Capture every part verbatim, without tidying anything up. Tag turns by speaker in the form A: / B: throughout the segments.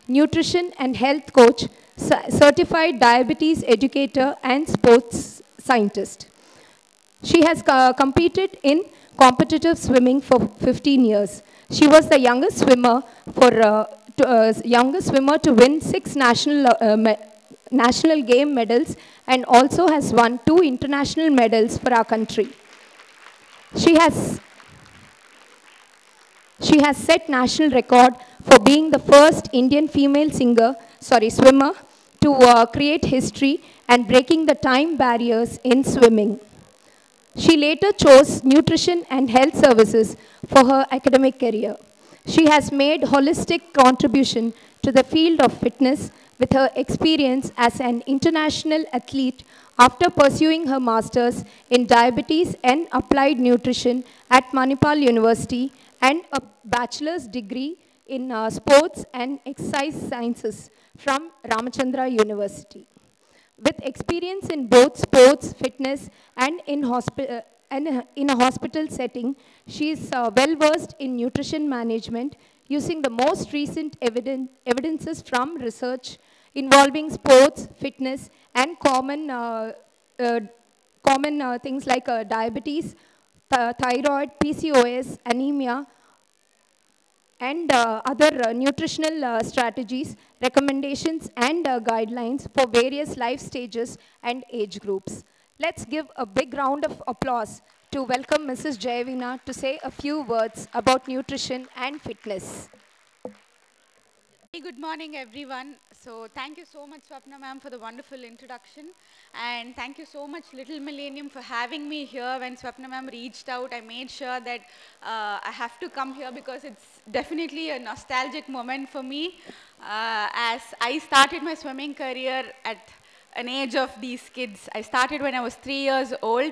A: nutrition and health coach, certified diabetes educator, and sports scientist. She has uh, competed in competitive swimming for fifteen years. She was the youngest swimmer for uh, to, uh, youngest swimmer to win six national uh, national game medals, and also has won two international medals for our country. She has she has set national record for being the first Indian female singer, sorry, swimmer to uh, create history and breaking the time barriers in swimming. She later chose nutrition and health services for her academic career. She has made holistic contribution to the field of fitness with her experience as an international athlete after pursuing her master's in diabetes and applied nutrition at Manipal University and a bachelor's degree in uh, sports and exercise sciences from Ramachandra University. With experience in both sports, fitness, and in, uh, and uh, in a hospital setting, she is uh, well-versed in nutrition management using the most recent evidence, evidences from research involving sports, fitness, and common, uh, uh, common uh, things like uh, diabetes, th thyroid, P C O S, anemia, and uh, other uh, nutritional uh, strategies, recommendations, and uh, guidelines for various life stages and age groups. Let's give a big round of applause to welcome Missus Jayavina to say a few words about nutrition and fitness.
B: Good morning, everyone. So thank you so much, Swapna ma'am, for the wonderful introduction. And thank you so much, Little Millennium, for having me here. When Swapna ma'am reached out, I made sure that uh, I have to come here because it's definitely a nostalgic moment for me. Uh, as I started my swimming career at an age of these kids. I started when I was three years old.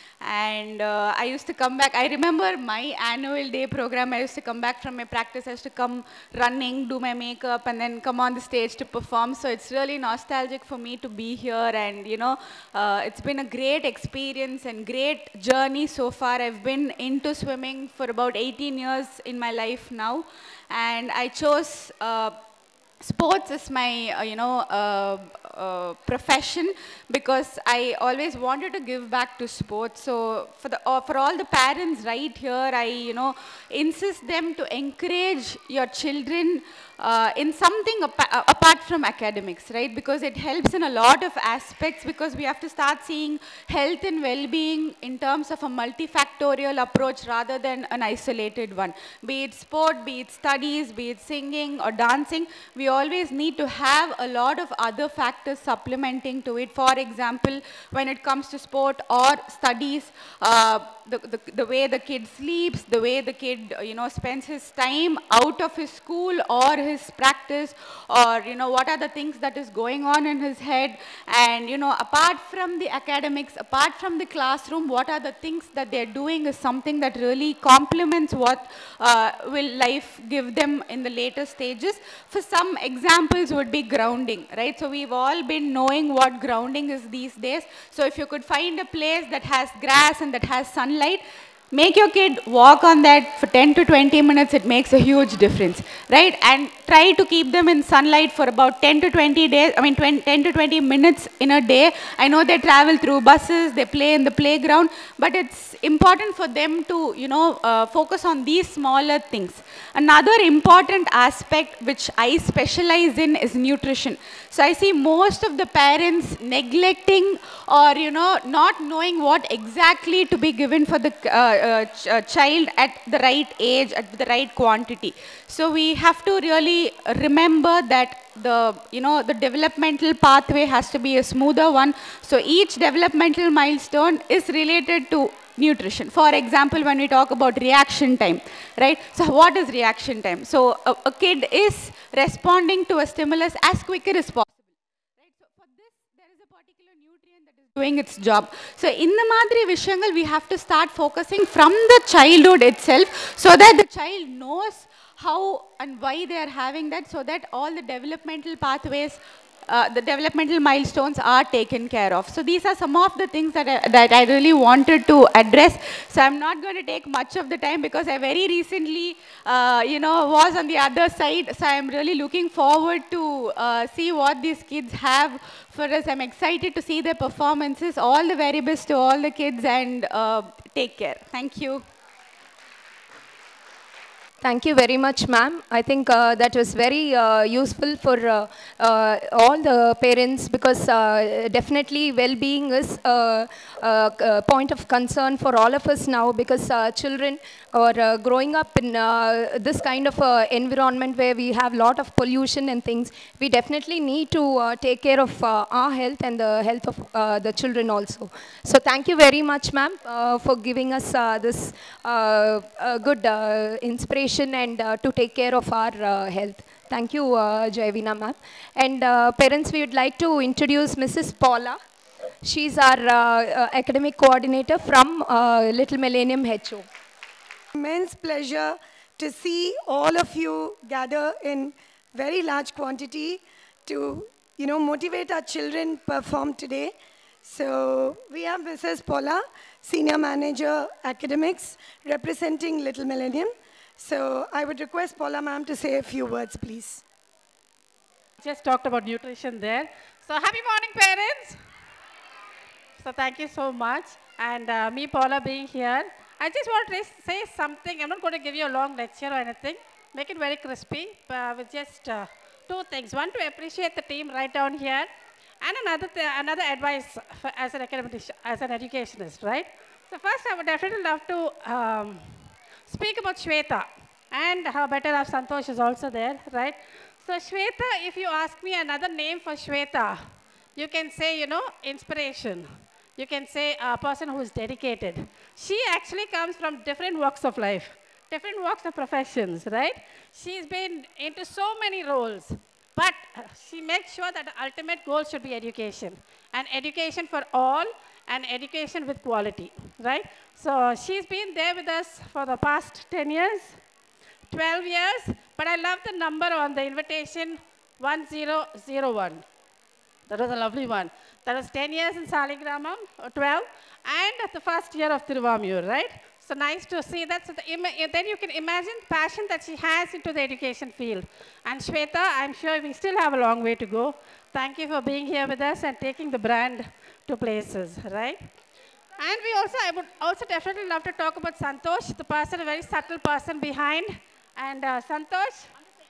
B: And uh, I used to come back. I remember my annual day program. I used to come back from my practice. I used to come running, do my makeup, and then come on the stage to perform. So it's really nostalgic for me to be here. And, you know, uh, it's been a great experience and great journey so far. I've been into swimming for about eighteen years in my life now. And I chose uh, sports as my, uh, you know, uh, uh, profession because I always wanted to give back to sports. So for the uh, for all the parents right here, I, you know, insist them to encourage your children uh, in something ap apart from academics, right? Because it helps in a lot of aspects because we have to start seeing health and well-being in terms of a multifactorial approach rather than an isolated one. Be it sport, be it studies, be it singing or dancing, we always need to have a lot of other factors supplementing to it. For example, when it comes to sport or studies, uh, the, the, the way the kid sleeps, the way the kid, you know, spends his time out of his school or his practice, or, you know, what are the things that is going on in his head. And, you know, apart from the academics, apart from the classroom, what are the things that they're doing is something that really complements what uh, will life give them in the later stages. For some examples would be grounding, right? So we've all been knowing what grounding is these days. So if you could find a place that has grass and that has sunlight, make your kid walk on that for ten to twenty minutes, it makes a huge difference, right? And try to keep them in sunlight for about ten to twenty days, I mean ten to twenty minutes in a day. I know they travel through buses, they play in the playground, but it's important for them to, you know, uh, focus on these smaller things. Another important aspect which I specialize in is nutrition. So I see most of the parents neglecting or, you know, not knowing what exactly to be given for the uh, uh, ch uh, child at the right age, at the right quantity. So we have to really remember that the, you know, the developmental pathway has to be a smoother one. So each developmental milestone is related to nutrition. For example, when we talk about reaction time, right? So what is reaction time? So a, a kid is responding to a stimulus as quicker as possible. Right? So for this, there is a particular nutrient that is doing its job. So in the Madri Vishangal, we have to start focusing from the childhood itself so that the child knows how and why they are having that, so that all the developmental pathways uh, the developmental milestones are taken care of. So these are some of the things that I, that I really wanted to address. So I'm not going to take much of the time because I very recently, uh, you know, was on the other side. So I'm really looking forward to uh, see what these kids have for us. I'm excited to see their performances. All the very best to all the kids, and uh, take care. Thank you.
A: Thank you very much, ma'am. I think uh, that was very uh, useful for uh, uh, all the parents, because uh, definitely well-being is a, a, a point of concern for all of us now, because uh, children are uh, growing up in uh, this kind of uh, environment where we have a lot of pollution and things. We definitely need to uh, take care of uh, our health and the health of uh, the children also. So thank you very much, ma'am, uh, for giving us uh, this uh, uh, good uh, inspiration and uh, to take care of our uh, health. Thank you, uh, Jayavina ma'am. And uh, parents, we would like to introduce Missus Paula. She's our uh, uh, academic coordinator from uh, Little Millennium H O.
C: Immense pleasure to see all of you gather in very large quantity to, you know, motivate our children perform today. So we have Missus Paula, Senior Manager Academics, representing Little Millennium. So I would request Paula ma'am to say a few words, please.
D: Just talked about nutrition there. So happy morning, parents. So thank you so much. And uh, me, Paula, being here, I just want to say something. I'm not going to give you a long lecture or anything. Make it very crispy, but with just uh, two things. One, to appreciate the team right down here. And another, th another advice for, as an academician, as an educationist, right? So first, I would definitely love to um, speak about Shweta, and her better half Santosh is also there, right? So Shweta, if you ask me another name for Shweta, you can say, you know, inspiration. You can say a person who is dedicated. She actually comes from different walks of life, different walks of professions, right? She's been into so many roles, but she makes sure that the ultimate goal should be education, and education for all, and education with quality, right? So she's been there with us for the past ten years, twelve years, but I love the number on the invitation, one zero zero one. That was a lovely one. That was ten years in Saligramam, or twelve, and the first year of Tiruvamur, right? So nice to see that. So the then you can imagine passion that she has into the education field. And Shweta, I'm sure we still have a long way to go. Thank you for being here with us and taking the brand to places, right? And we also, I would also definitely love to talk about Santosh, the person, a very subtle person behind. And uh, Santosh,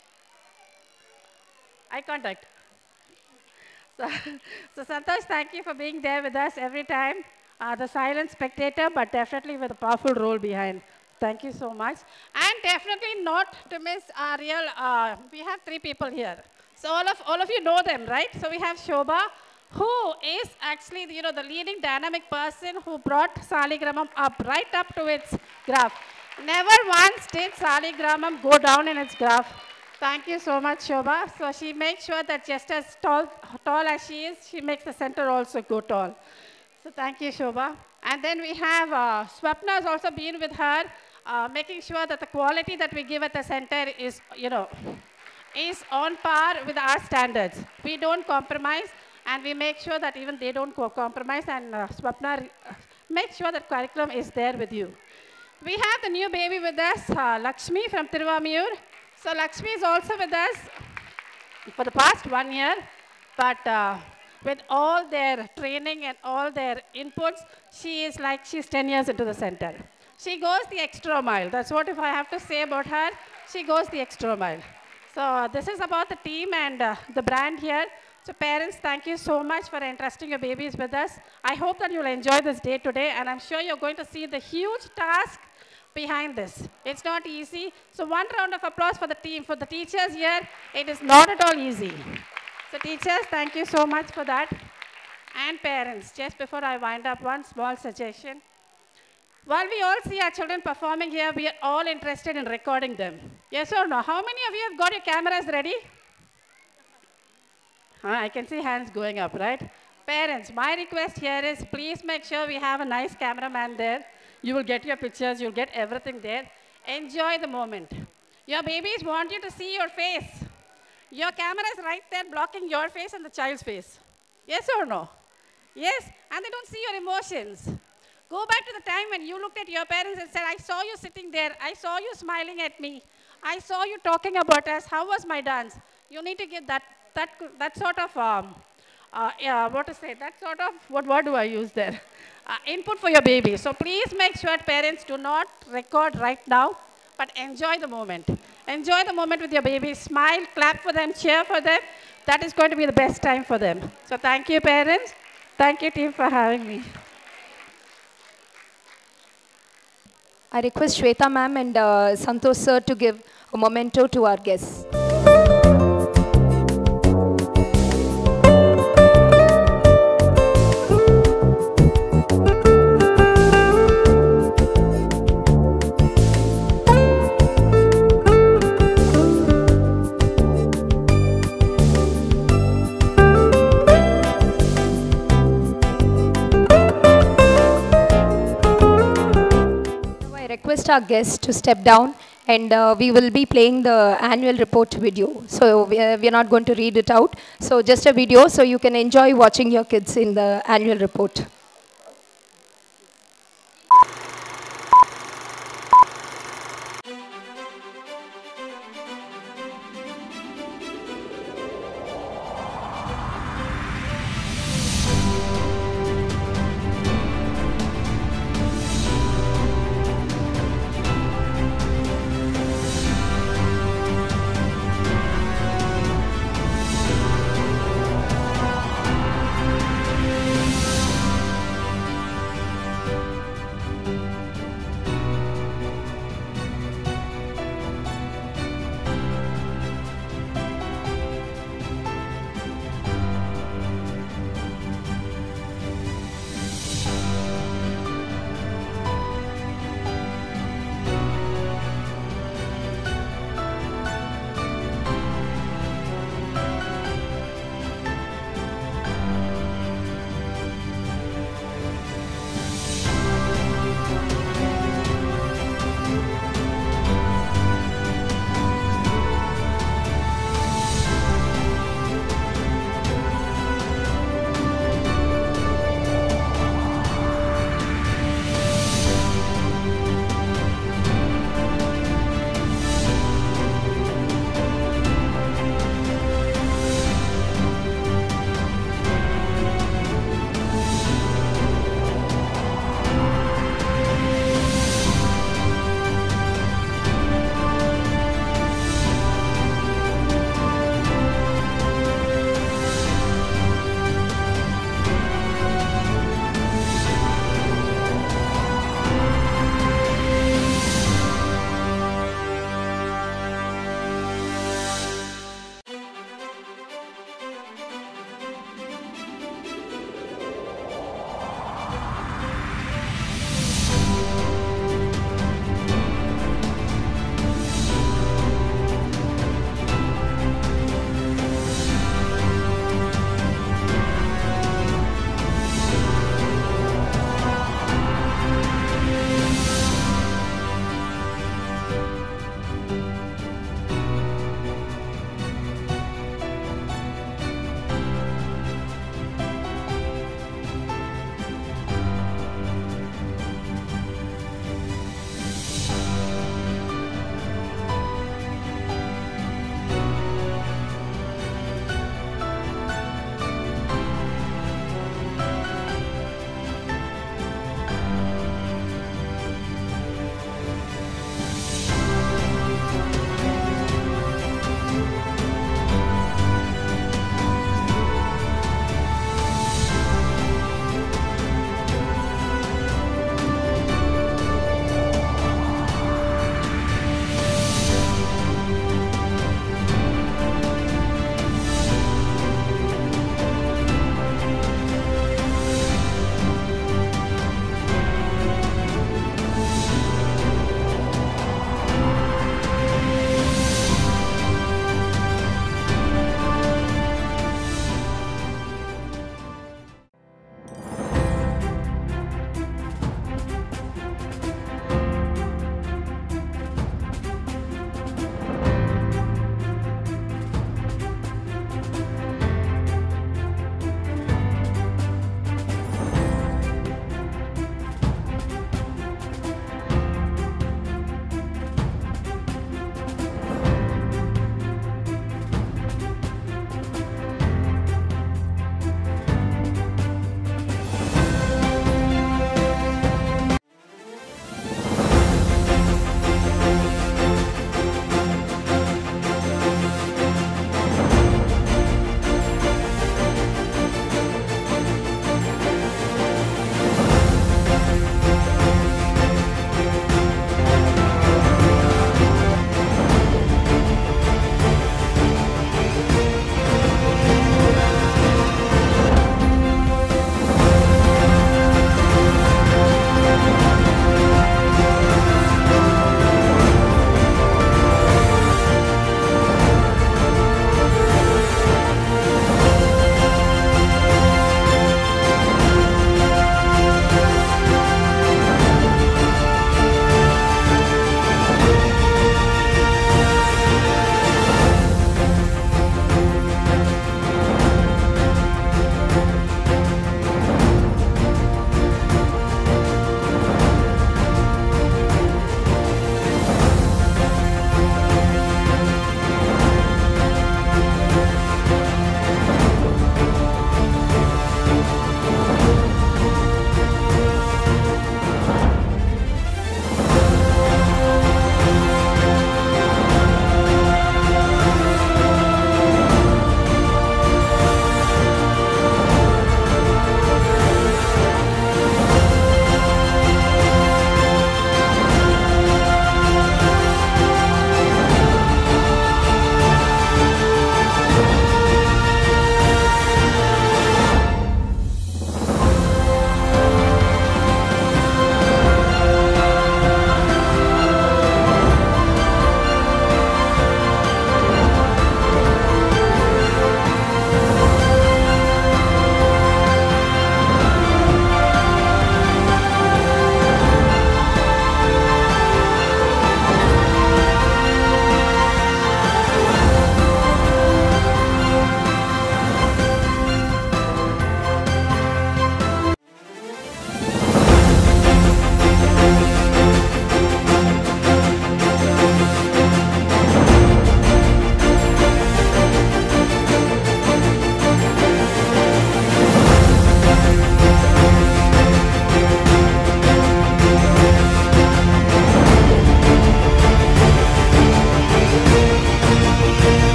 D: eye contact. So, so Santosh, thank you for being there with us every time. Uh, the silent spectator, but definitely with a powerful role behind. Thank you so much. And definitely not to miss our real, uh, we have three people here. So all of, all of you know them, right? So we have Shobha, who is actually, you know, the leading dynamic person who brought Saligramam up, right up to its graph. Never once did Saligramam go down in its graph. Thank you so much, Shobha. So she makes sure that just as tall, tall as she is, she makes the center also go tall. So thank you, Shobha. And then we have uh, Swapna has also been with her, uh, making sure that the quality that we give at the center is, you know, is on par with our standards. We don't compromise, and we make sure that even they don't co compromise, and uh, Swapna uh, make sure that curriculum is there with you. We have the new baby with us, uh, Lakshmi from Tiruvamur. So Lakshmi is also with us for the past one year, but uh, with all their training and all their inputs, she is like she's ten years into the center. She goes the extra mile. That's what if I have to say about her, she goes the extra mile. So uh, this is about the team and uh, the brand here. So parents, thank you so much for entrusting your babies with us. I hope that you'll enjoy this day today, and I'm sure you're going to see the huge task behind this. It's not easy. So one round of applause for the team. For the teachers here, it is not at all easy. So teachers, thank you so much for that. And parents, just before I wind up, one small suggestion. While we all see our children performing here, we are all interested in recording them. Yes or no? How many of you have got your cameras ready? Huh, I can see hands going up, right? Parents, my request here is please make sure we have a nice cameraman there. You will get your pictures, you'll get everything there. Enjoy the moment. Your babies want you to see your face. Your camera is right there blocking your face and the child's face. Yes or no? Yes, and they don't see your emotions. Go back to the time when you looked at your parents and said, I saw you sitting there. I saw you smiling at me. I saw you talking about us. How was my dance? You need to give that, that, that sort of, um, uh, yeah, what to say, that sort of, what word do I use there? Uh, input for your baby. So please make sure parents do not record right now, but enjoy the moment. Enjoy the moment with your baby. Smile, clap for them, cheer for them. That is going to be the best time for them. So thank you, parents. Thank you, team, for having me.
A: I request Shweta ma'am and uh, Santosh sir to give a memento to our guests. Request our guests to step down, and uh, we will be playing the annual report video. So we are, we are not going to read it out. So just a video so you can enjoy watching your kids in the annual report.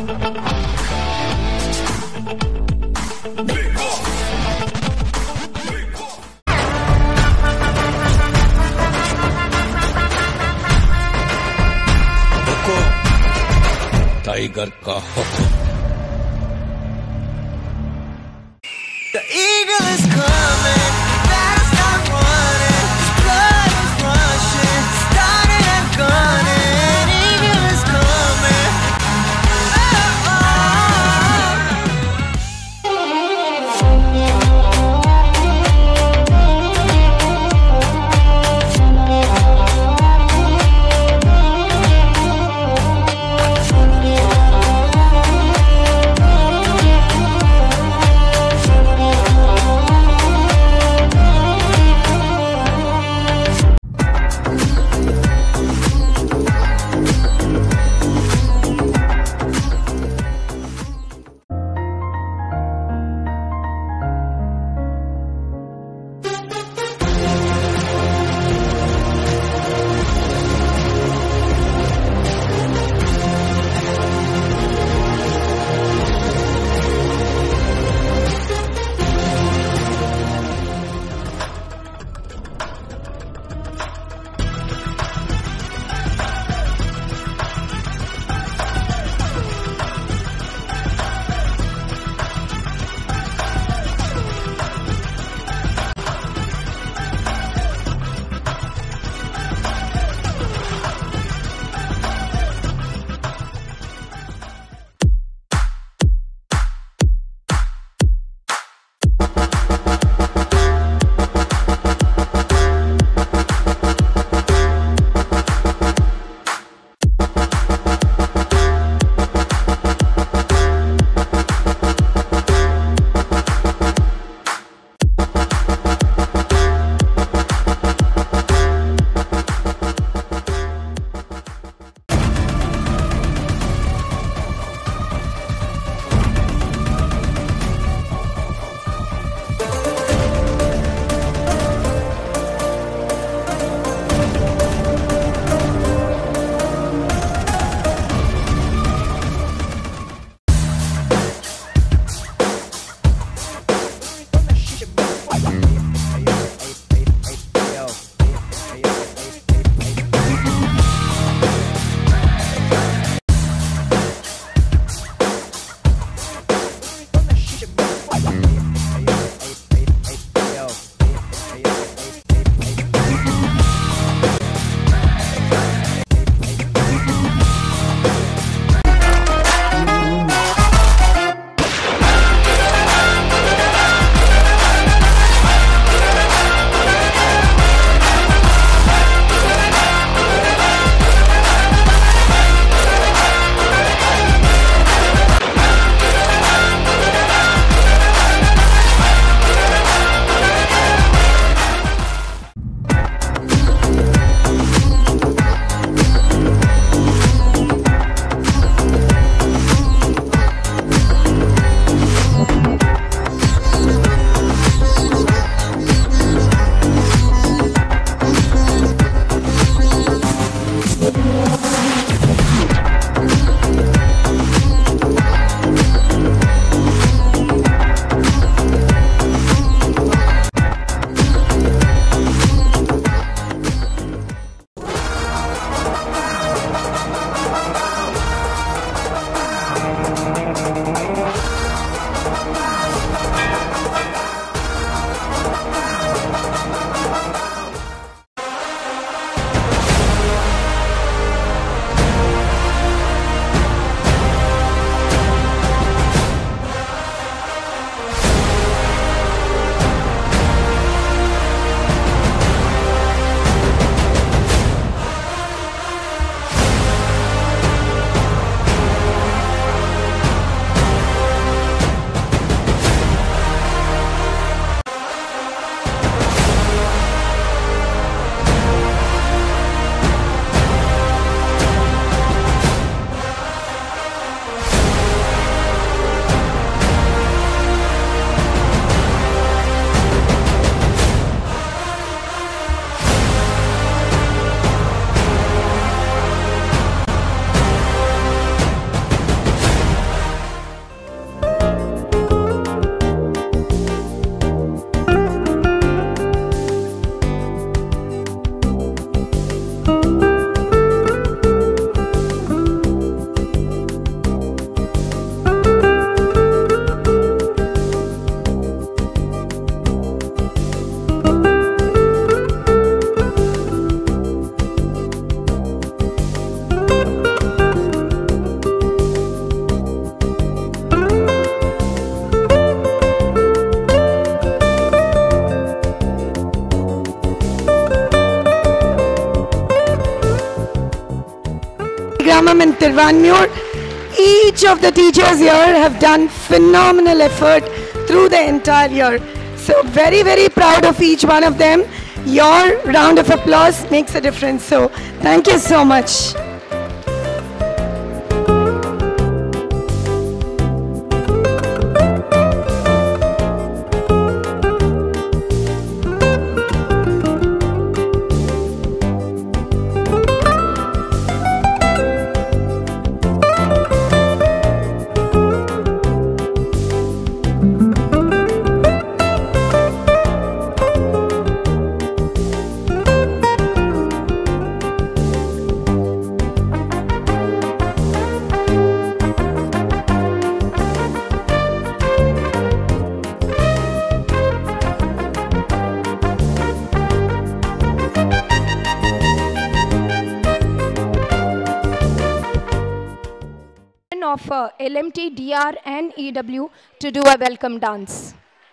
E: Tiger का हुक्म। The eagle is coming, better stop running. His blood is rushing, starting and gunning. Eagle is coming. Oh,
C: Srimam in Tirvanmur. Each of the teachers here have done phenomenal effort through the entire year. So very, very proud of each one of them. Your round of applause makes a difference. So thank you so much.
A: Of uh, L M T, D R and E W to do a welcome dance.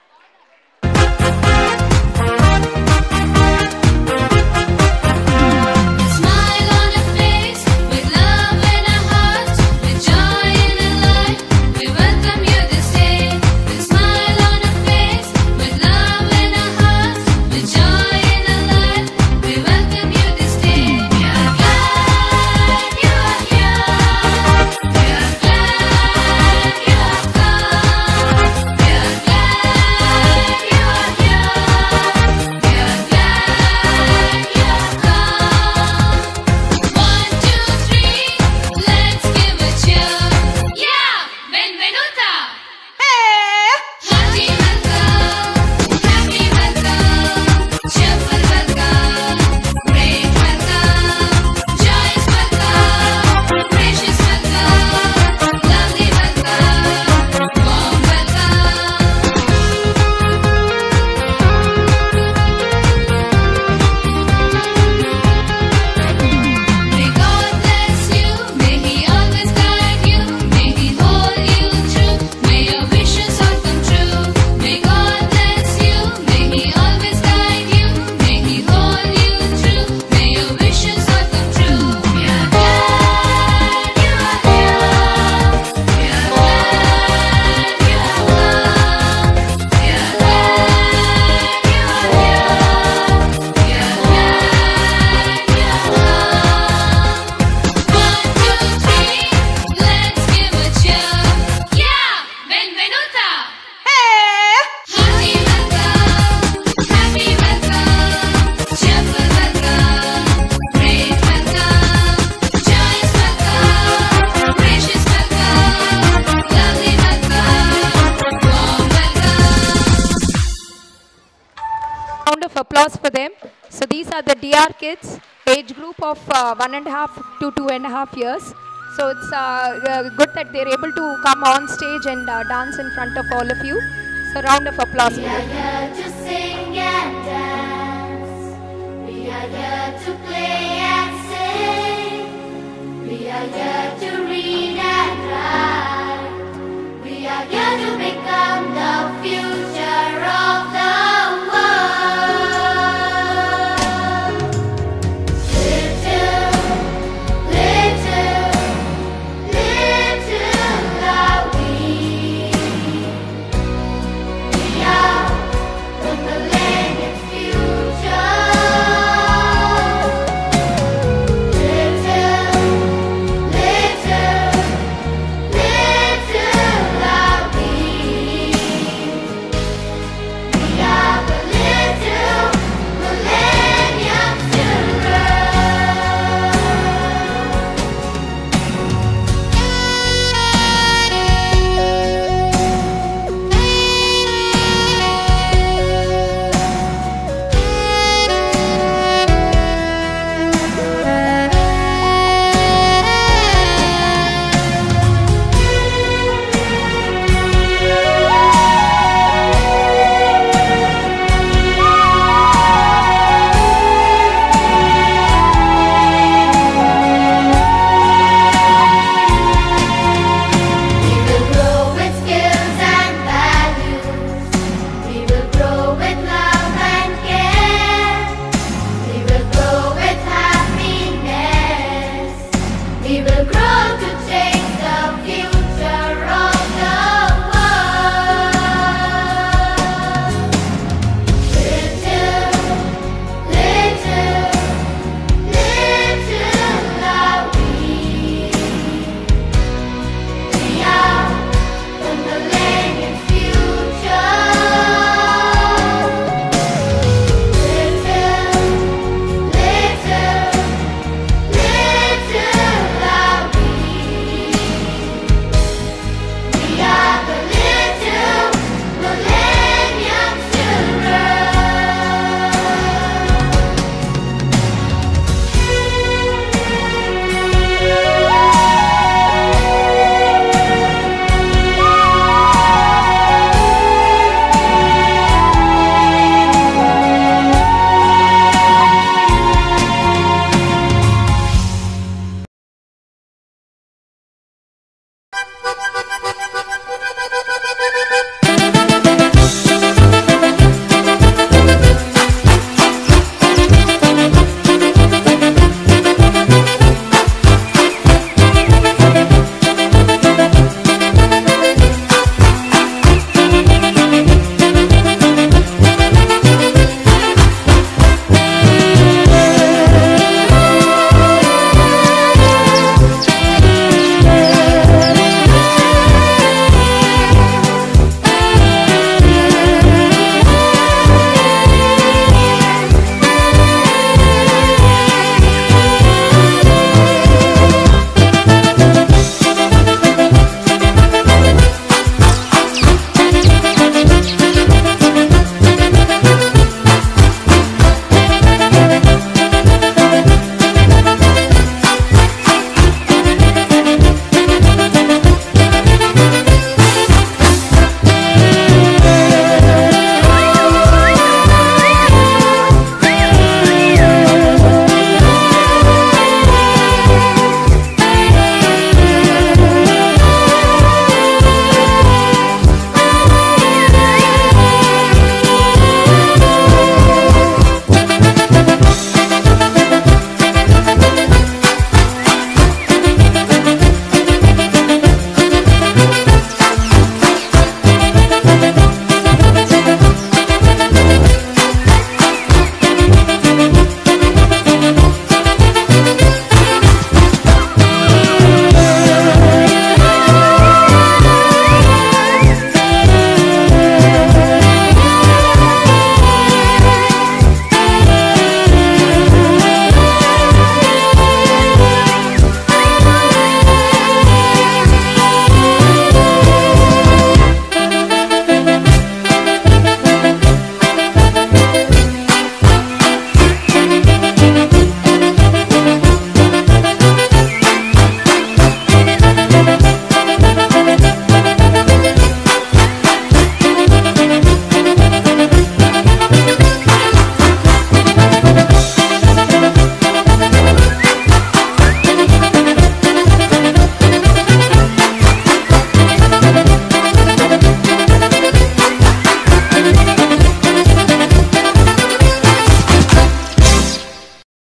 A: Applause for them. So these are the D R kids, age group of uh, one and a half to two and a half years. So it's uh, uh, good that they're able to come on stage and uh, dance in front of all of you. So round of applause.
F: We are here to sing and dance. We are here to play and sing. We are here to read and write. We are here to become the future of the world. Little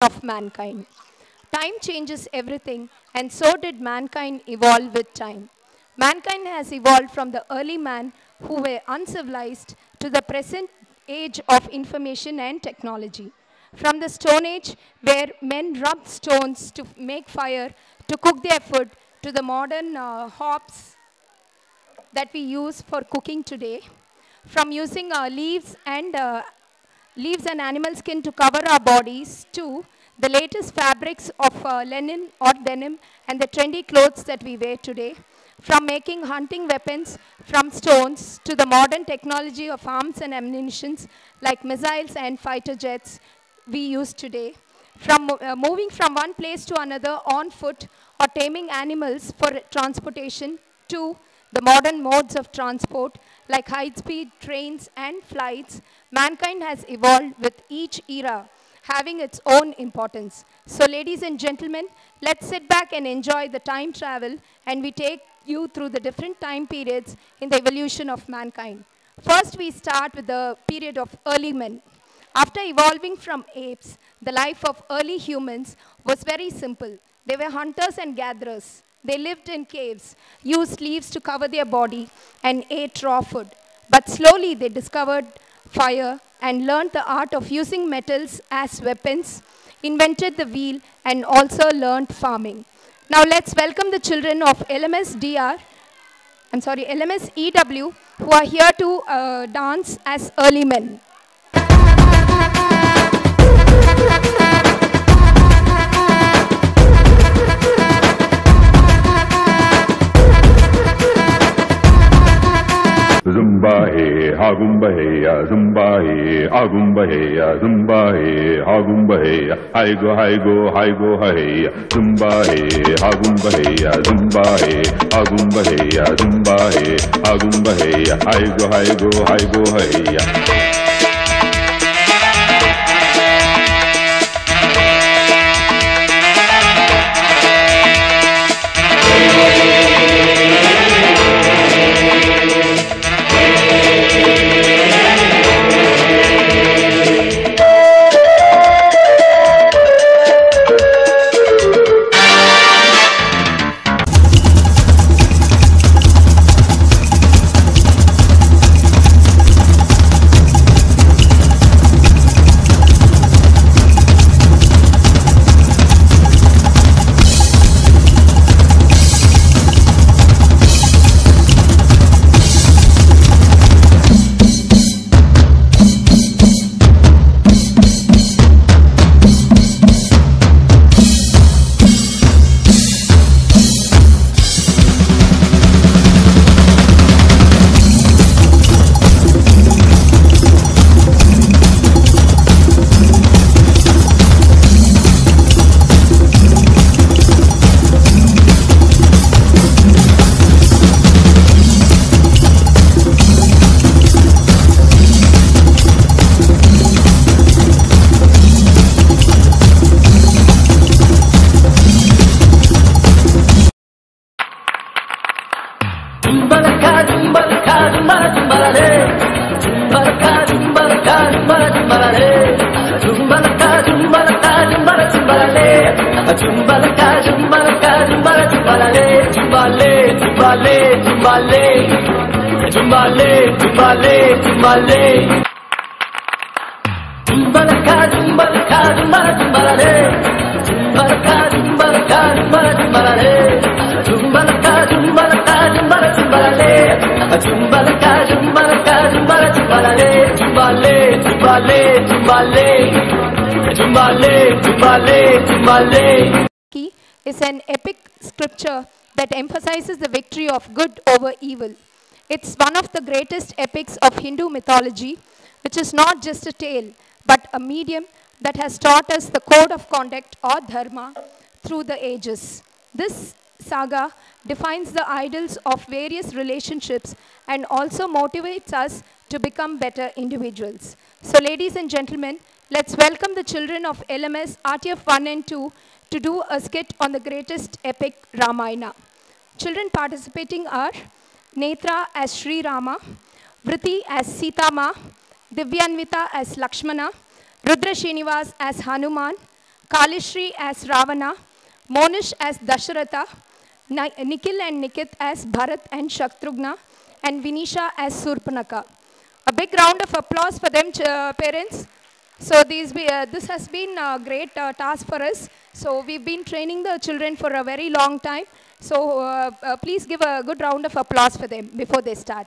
A: of mankind. Time changes everything, and so did mankind evolve with time. Mankind has evolved from the early man who were uncivilized to the present age of information and technology. From the Stone Age, where men rubbed stones to make fire to cook their food, to the modern uh, hobs that we use for cooking today. From using uh, leaves and uh, leaves and animal skin to cover our bodies to the latest fabrics of uh, linen or denim and the trendy clothes that we wear today. From making hunting weapons from stones to the modern technology of arms and ammunitions like missiles and fighter jets we use today. From uh, moving from one place to another on foot or taming animals for transportation to the modern modes of transport like high-speed trains and flights, mankind has evolved with each era having its own importance. So ladies and gentlemen, let's sit back and enjoy the time travel, and we take you through the different time periods in the evolution of mankind. First, we start with the period of early men. After evolving from apes, the life of early humans was very simple. They were hunters and gatherers. They lived in caves, used leaves to cover their body, and ate raw food. But slowly they discovered fire and learned the art of using metals as weapons, invented the wheel, and also learned farming. Now let's welcome the children of L M S D R, I'm sorry, L M S E W, who are here to uh, dance as early men.
G: Zumba hey, hagumba hey, zumba hey, agumba hey, zumba hey, hagumba hey, hi go, hi go, hi go, hey, zumba hey, hagumba hey, zumba hey, agumba hey, zumba hey, agumba hey, hi go, hi go, hi go, hey.
A: Is an epic scripture that emphasizes the victory of good over evil. It's one of the greatest epics of Hindu mythology, which is not just a tale, but a medium that has taught us the code of conduct or dharma through the ages. This saga defines the ideals of various relationships and also motivates us to become better individuals. So ladies and gentlemen, let's welcome the children of L M S R T F one and two to do a skit on the greatest epic Ramayana. Children participating are Netra as Sri Rama, Vritti as Sita Ma, Divyanvita as Lakshmana, Rudra Srinivas as Hanuman, Kalishri as Ravana, Monish as Dasharatha, Nikhil and Nikit as Bharat and Shatrugna, and Vinisha as Surpanaka. A big round of applause for them, uh, parents. So these be, uh, this has been a great uh, task for us. So we've been training the children for a very long time. So uh, uh, please give a good round of applause for them before they start.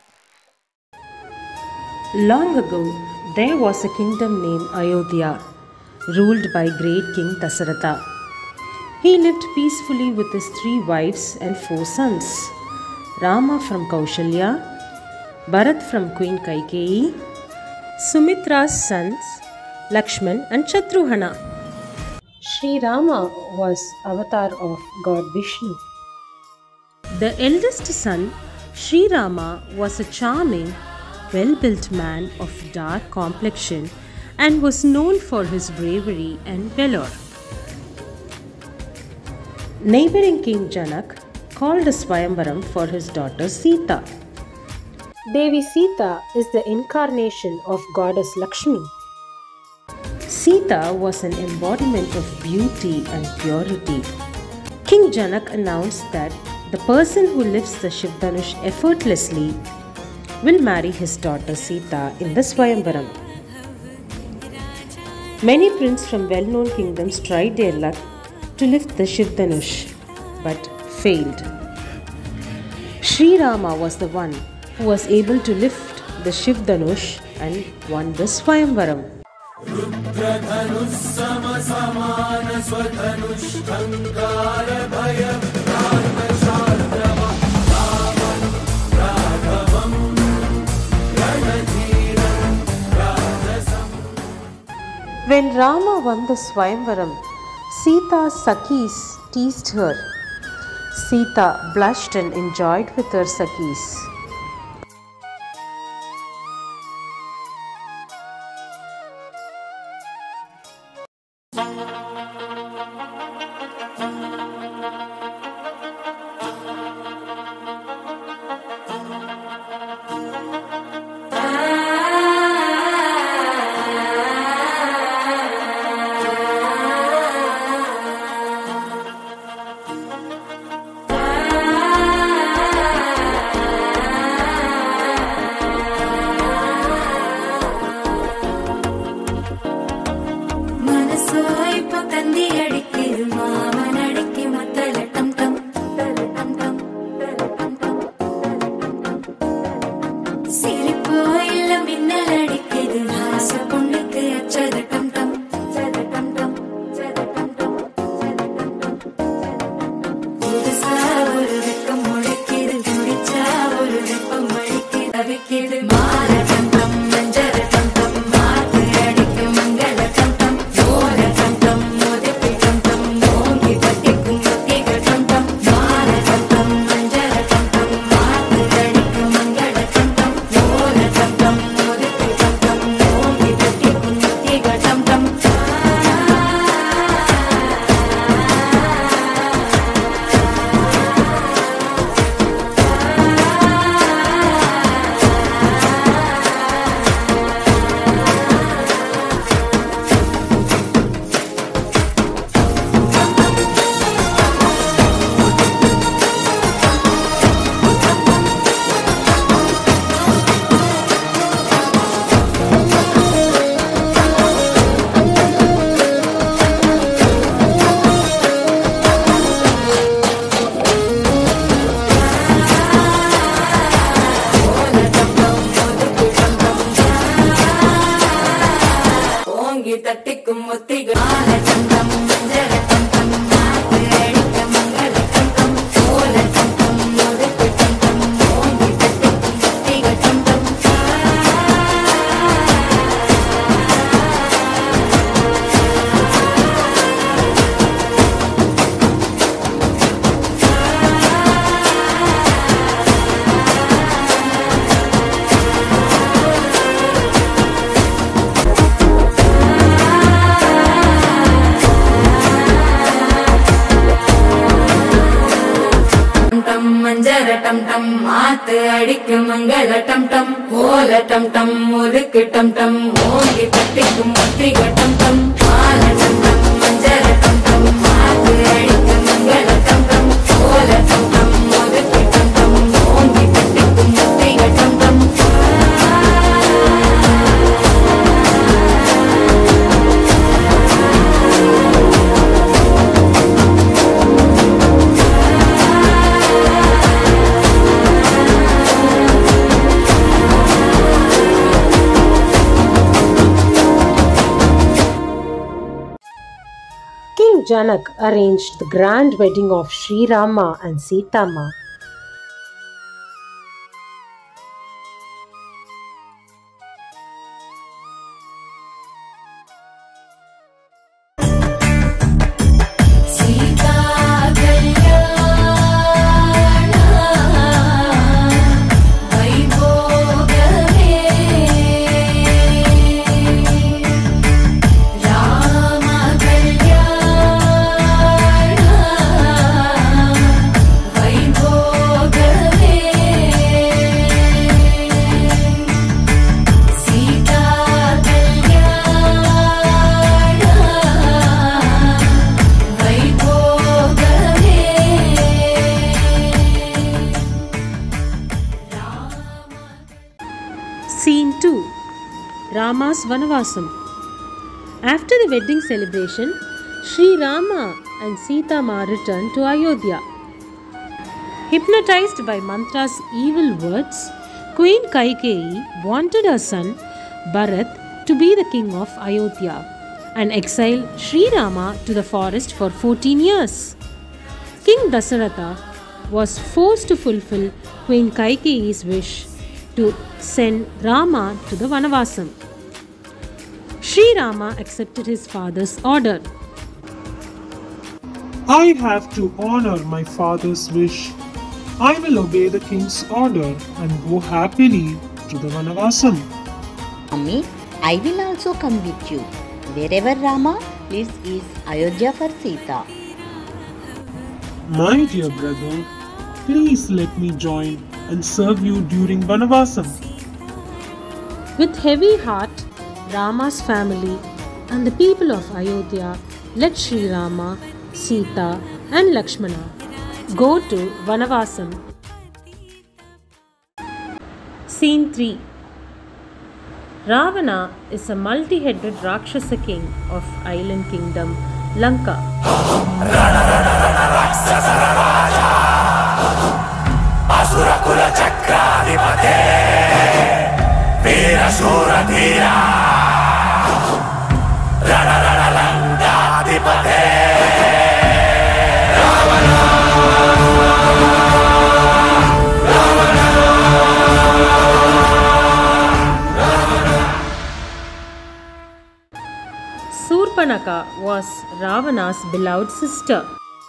H: Long ago, there was a kingdom named Ayodhya, ruled by great King Dasaratha. He lived peacefully with his three wives and four sons, Rama from Kaushalya, Bharat from Queen Kaikeyi, Sumitra's sons, Lakshman and Shatrugna. Sri Rama was avatar of God Vishnu. The eldest son, Sri Rama, was a charming, well-built man of dark complexion and was known for his bravery and valor. Neighboring King Janak called a Swayamvaram for his daughter Sita. Devi Sita is the incarnation of goddess Lakshmi. Sita was an embodiment of beauty and purity. King Janak announced that the person who lifts the Shivdanush effortlessly will marry his daughter Sita in the Swayamvaram. Many princes from well-known kingdoms tried their luck to lift the Shivdanush, but failed. Sri Rama was the one who was able to lift the Shivdanush and won the Swayamvaram. When Rama won the Swayamvaram, Sita's Sakhis teased her. Sita blushed and enjoyed with her Sakhis.
I: டம் டம் மாத்து அடிக்கும் மங்கள டம் டம் ஓல டம் டம் முறுக்கு டம் டம் ஓங்கி தட்டிக்கும் ஒத்திக டம் டம் மால டம் டம் மஞ்ச மஞ்சரட்டம் டம் மாத்து அடிக்க மங்களட்டம் டம் கோலட்டம் டம் முதுக்கு டம் டம் ஓங்கி கட்டிக்கும் முத்தைகட்டம் டம்
H: King Janak arranged the grand wedding of Sri Rama and Sita Ma.
I: Sita கல்யாண வைபோகமே ராம கல்யாண வைபோகமே சீதா கல்யாண வைபோகமே
H: Scene two. Rama's Vanavasam. After the wedding celebration, Sri Rama and Sita Ma returned to Ayodhya. Hypnotized by Mantra's evil words, Queen Kaikeyi wanted her son Bharat to be the king of Ayodhya and exile Sri Rama to the forest for fourteen years. King Dasaratha was forced to fulfill Queen Kaikeyi's wish to send Rama to the Vanavasam. Sri Rama accepted his father's order.
J: I have to honor my father's wish. I will obey the king's order and go happily to the Vanavasam.
K: Mommy, I will also come with you. Wherever Rama lives is Ayodhya for Sita.
J: My dear brother, please let me join and serve you during Vanavasam.
H: With heavy heart, Rama's family and the people of Ayodhya let Sri Rama, Sita and Lakshmana go to Vanavasam. Scene three. Ravana is a multi-headed Rakshasa king of island kingdom Lanka.
E: Asurakula Chakradipate Veera Shura Dheera Rana Rana Langadipate Ravana Ravana
H: Surpanaka was Ravana's beloved sister.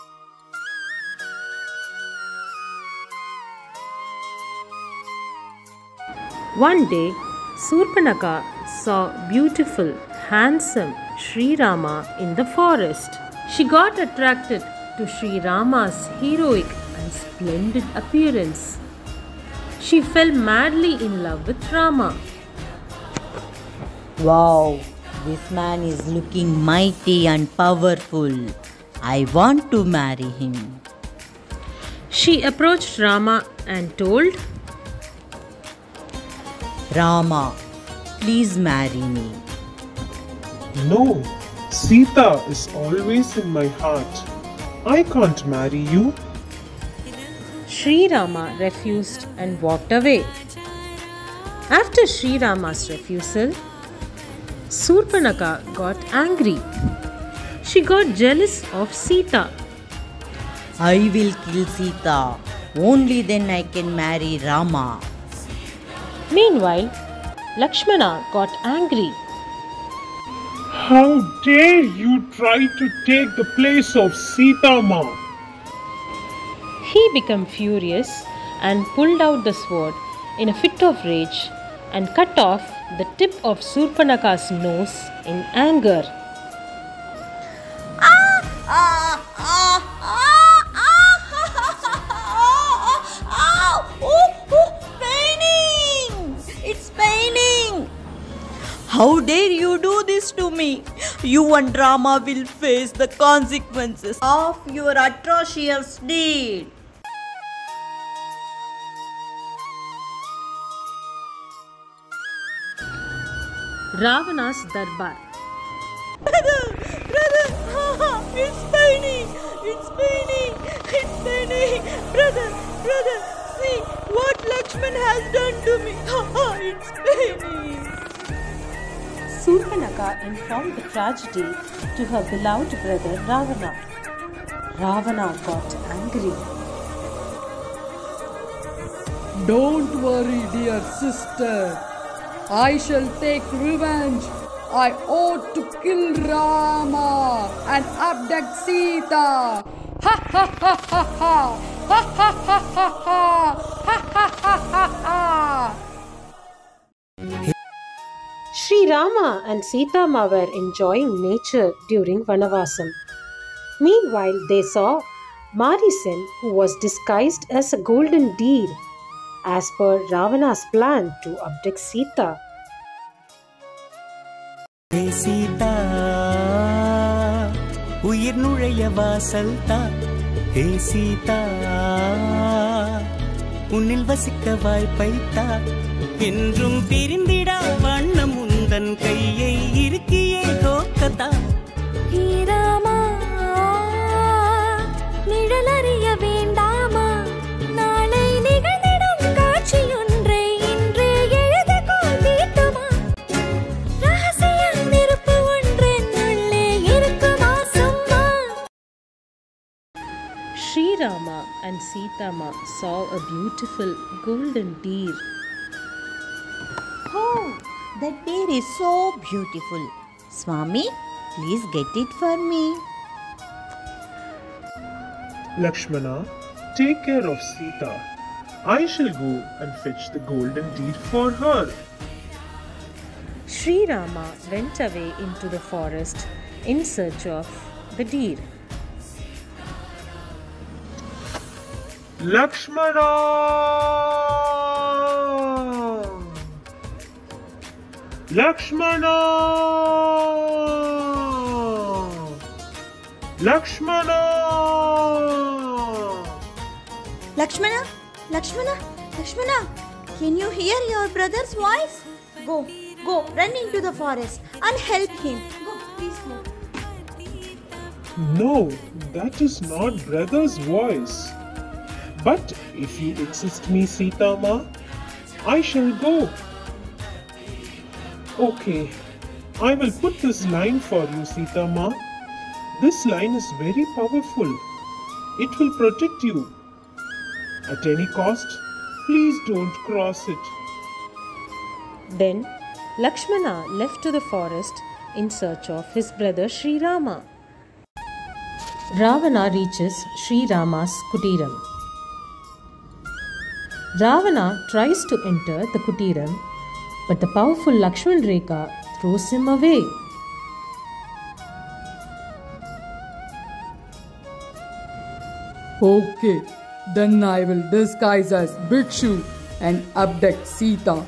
H: One day, Surpanaka saw beautiful, handsome Sri Rama in the forest. She got attracted to Sri Rama's heroic and splendid appearance. She fell madly in love with Rama.
K: Wow, this man is looking mighty and powerful. I want to marry him.
H: She approached Rama and told,
K: Rama, please marry me.
J: No, Sita is always in my heart. I can't marry you.
H: Sri Rama refused and walked away. After Sri Rama's refusal, Surpanaka got angry. She got jealous of Sita.
K: I will kill Sita. Only then I can marry Rama.
H: Meanwhile, Lakshmana got angry.
J: How dare you try to take the place of Sita Ma?
H: He became furious and pulled out the sword in a fit of rage and cut off the tip of Surpanaka's nose in anger.
K: How dare you do this to me?
L: you and Rama will face the consequences of your atrocious deed.
H: Ravana's Darbar.
L: Brother, brother, it's paining, it's paining, it's paining. Brother, brother, see what Lakshman has done to me. It's paining.
H: Surpanaka informed the tragedy to her beloved brother Ravana. Ravana got angry.
M: Don't worry, dear sister. I shall take revenge. I ought to kill Rama and abduct Sita. Ha ha ha ha ha. Ha ha ha ha ha. Ha ha ha ha ha.
H: Sri Rama and Sita Ma were enjoying nature during Vanavasam. Meanwhile, they saw Marisan, who was disguised as a golden deer, as per Ravana's plan to abduct Sita.
N: Hey Sita, uyir nuzhaiya vaasal tha. Hey Sita, unnil vasikka vaaipai tha. Endrum pirindida vannam undan kaiyai irukkiye gokkatha.
F: Hey Rama, nidalariya vendama. Naalai nigalnidum kaatchiyondrai indre eludha koldituma. Rahasiyam niruppu ondre nulle irukuma summa.
H: Sri Rama and Sita Ma saw a beautiful golden deer.
K: Oh, that deer is so beautiful. Swami, please get it for me.
J: Lakshmana, take care of Sita. I shall go and fetch the golden deer for her.
H: Sri Rama went away into the forest in search of the deer.
J: Lakshmana! Lakshmana! Lakshmana!
K: Lakshmana, Lakshmana, Lakshmana, can you hear your brother's voice? Go, go, run into the forest and help him. Go, please go.
J: No, that is not brother's voice. But if you insist me, Sita Ma, I shall go. Okay, I will put this line for you, Sita Ma. This line is very powerful. It will protect you. At any cost, please don't cross it.
H: Then Lakshmana left to the forest in search of his brother Sri Rama. Ravana reaches Sri Rama's Kutiram. Ravana tries to enter the Kutiram, but the powerful Lakshman Rekha throws him away.
M: Okay, then I will disguise as Bhikshu and abduct Sita.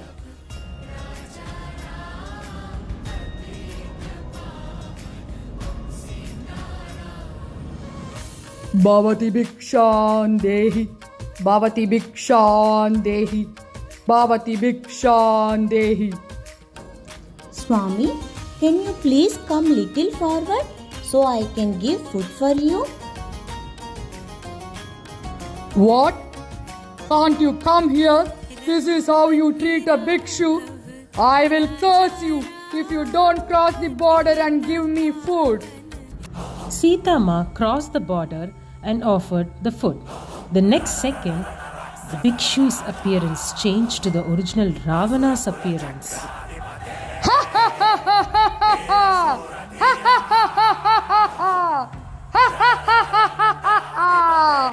M: Bhavati Bhikshan Dehi, Bhavati Bhikshan Dehi, Bhavati Bhikshan Dehi.
K: Swami, can you please come little forward so I can give food for you?
M: What? Can't you come here? This is how you treat a bhikshu. I will curse you if you don't cross the border and give me food.
H: Sita Ma crossed the border and offered the food. The next second, the bhikshu's appearance changed to the original Ravana's appearance.
M: Ha ha ha ha ha ha ha! Ha ha ha ha ha ha ha! Ha ha ha ha ha ha ha!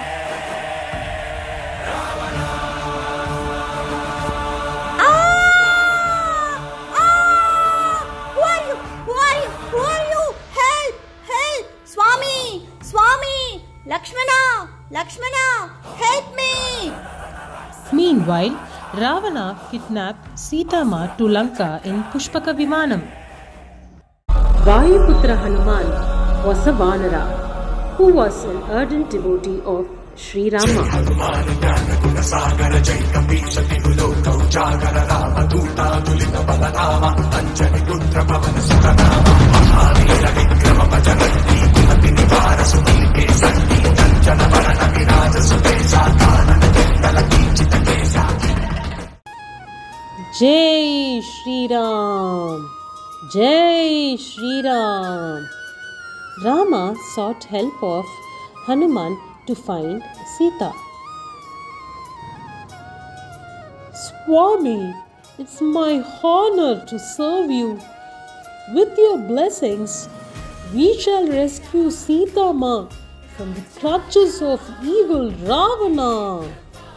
K: Who are you? Who are you? Who are you? Help! Help! Swami! Swami! Lakshmana! Lakshmana! Help me!
H: Meanwhile, Ravana kidnapped Sita Ma to Lanka in Pushpaka Vimanam. Vayuputra Hanuman was a Vanara who was an ardent devotee of Sri Rama. Jai Shri Ram! Jai Shri Ram! Rama sought help of Hanuman to find Sita. Swami, it's my honor to serve you. With your blessings, we shall rescue Sita Ma from the clutches of evil Ravana.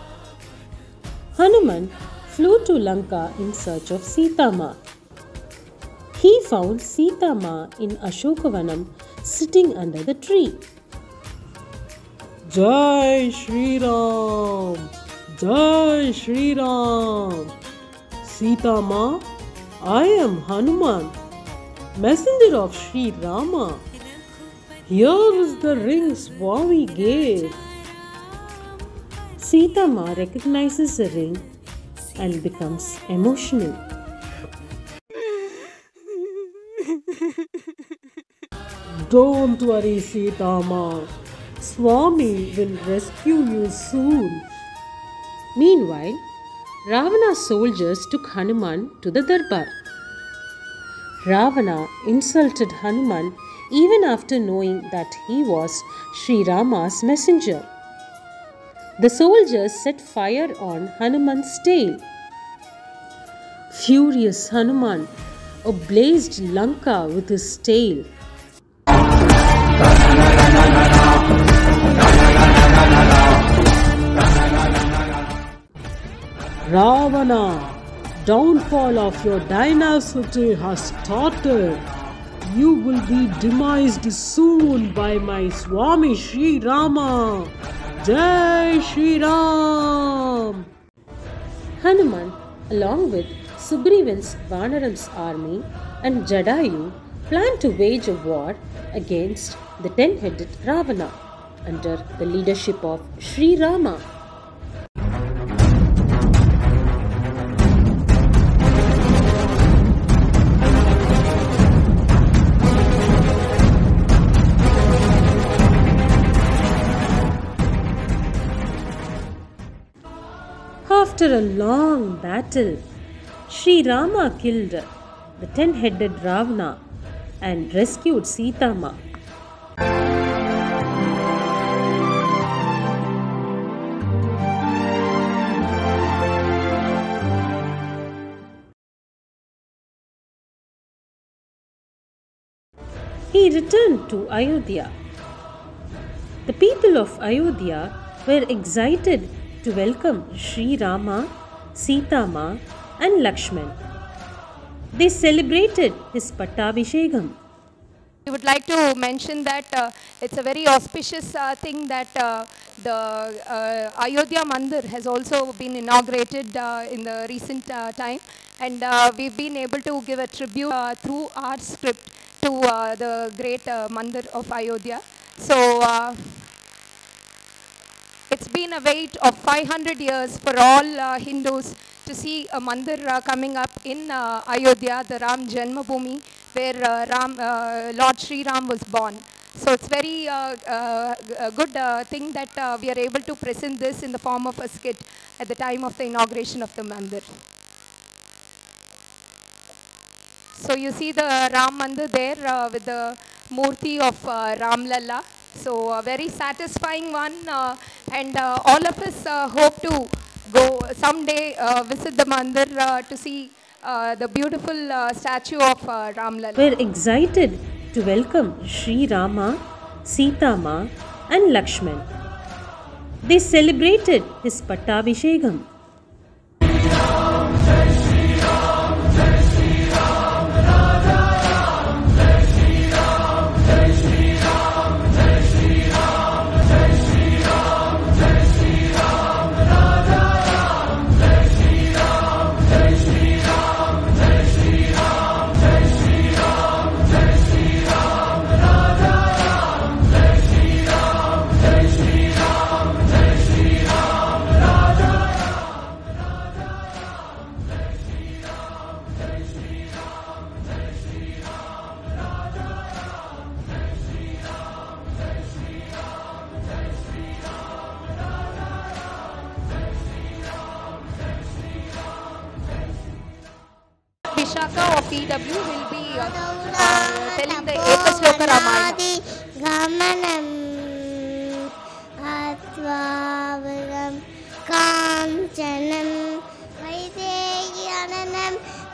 H: Hanuman flew to Lanka in search of Sita Ma. He found Sita Ma in Ashokavanam sitting under the tree. Jai Shri Ram! Jai Shri Ram! Sita Ma, I am Hanuman, messenger of Sri Rama. Here is the ring Swami gave. Sita Ma recognizes the ring and becomes emotional. Don't worry, Sita Ma. Swami will rescue you soon. Meanwhile, Ravana's soldiers took Hanuman to the Darbar. Ravana insulted Hanuman even after knowing that he was Sri Rama's messenger. The soldiers set fire on Hanuman's tail. Furious Hanuman ablaze Lanka with his tail. Ravana, downfall of your dynasty has started. You will be demised soon by my Swami Sri Rama. Jai Shri Ram! Hanuman, along with Sugrivan's Vanaram's army and Jadayu, planned to wage a war against the ten-headed Ravana under the leadership of Sri Rama. After a long battle, Sri Rama killed the ten-headed Ravana and rescued Sita Ma. He returned to Ayodhya. The people of Ayodhya were excited to welcome Sri Rama, Sita Ma and Lakshman. They celebrated his Pattabhishekam.
A: We would like to mention that uh, it's a very auspicious uh, thing that uh, the uh, Ayodhya Mandir has also been inaugurated uh, in the recent uh, time, and uh, we've been able to give a tribute uh, through our script to uh, the great uh, Mandir of Ayodhya. So uh, it's been a wait of five hundred years for all uh, Hindus to see a mandir uh, coming up in uh, Ayodhya, the Ram Janmabhoomi, where uh, Ram, uh, Lord Sri Ram was born. So it's very uh, uh, a good uh, thing that uh, we are able to present this in the form of a skit at the time of the inauguration of the mandir. So you see the Ram Mandir there uh, with the Murti of uh, Ram Lalla. So a very satisfying one, uh, and uh, all of us uh, hope to go someday uh, visit the mandir uh, to see uh, the beautiful uh, statue of uh, Ram Lalla.
H: We're excited to welcome Sri Rama, Sita Ma and Lakshman. They celebrated his Pattabhishekam.
A: Vishaka of E W will be uh, uh, telling the Ekasloka Ramayana.
F: Gamanam Atvavam Kanchanam Vaideyanam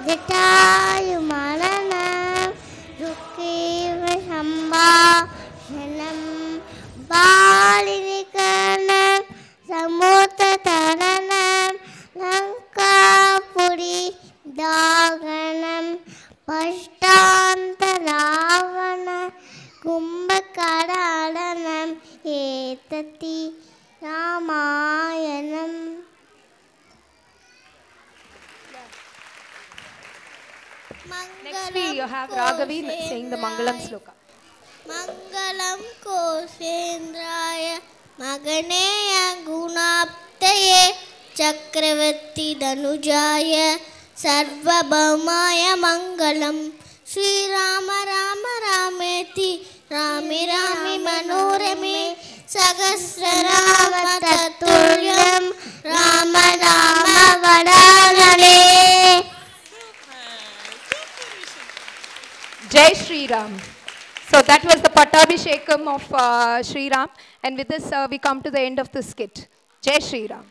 F: Jatayumanam Rukiva Sambhashanam Balinikanam Samutataranam Lankapuri Daganam Pashtantaravana Kumbhakaralanam Etati Ramayanam.
A: Next we have Raghavi saying the Mangalam Sloka.
F: Mangalam Koshendraya Maganeya Gunaptaye Chakravarti Danujaya Sarvabhaumaya Mangalam Sri Rama Rama Rameti Rami Rami Manorami Sagasra Rama Tatulyam Rama Rama Vadalale.
A: Jai Shri Ram. So that was the Pattabhishekam of uh, Shri Ram, and with this uh, we come to the end of the skit. Jai Shri Ram.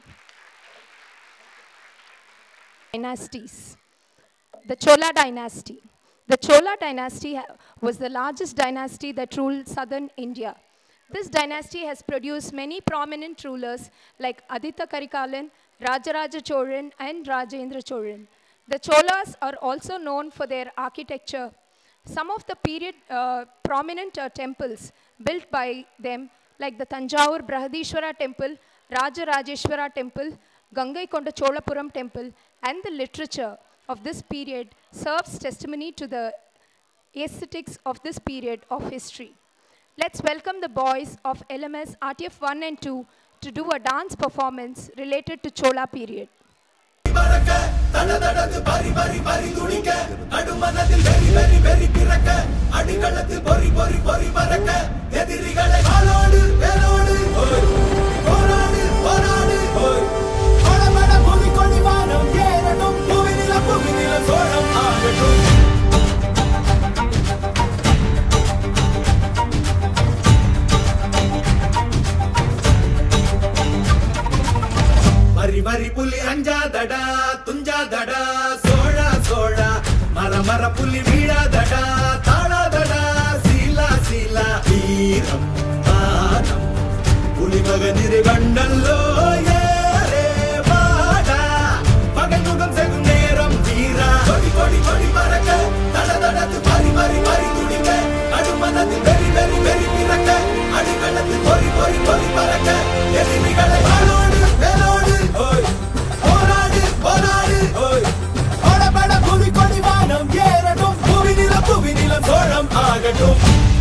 A: Dynasties. The Chola dynasty. The Chola dynasty was the largest dynasty that ruled southern India. This dynasty has produced many prominent rulers like Aditya Karikalan, Rajaraja Cholan and Rajendra Cholan. The Cholas are also known for their architecture. Some of the period uh, prominent uh, temples built by them, like the Tanjavur Brihadishwara temple, Raja Rajeshwara temple, Gangaikonda Cholapuram temple, and the literature of this period serves testimony to the aesthetics of this period of history. Let's welcome the boys of L M S R T F one and two to do a dance performance related to Chola period.
E: தடதடது பரி பரி பரி துடிக்க நடுமனதில் வெறி வெறி வெறி பிறக்க அடிகளத்தில் பொறி பொறி பொறி பறக்க எதிரிகளை வாளோடு வேலோடு போராடு போராடு படபட பூமி கொடி வானம் ஏறட்டும் புவிநில புவிநில சோழம் ஆகட்டும். வரி வரி புலி அஞ்சாதடா துஞ்சாதடா சோழா சோழா மர மர புலி வீழாதடா தாழாதடா சீலா சீலா வீரம் மானம் புலி மகனிரு கண்டல்லோ ஏரே வாடா பகை முகம் செகும் நேரம் வீரா கொடி கொடி கொடி பறக்க தட தடத்து பரி பரி பரி துடிக்க நடுமனத்தில் வெறி வெறி வெறி பிறக்க அடிகளத்தில் பொறி பொறி பொறி பறக்க எதிரிகளை வாளோடு வேலோடு போராடு போராடு படபட பூமி கொடி வானம் ஏறட்டும் புவிநில புவிநில சோழம் ஆகட்டும்.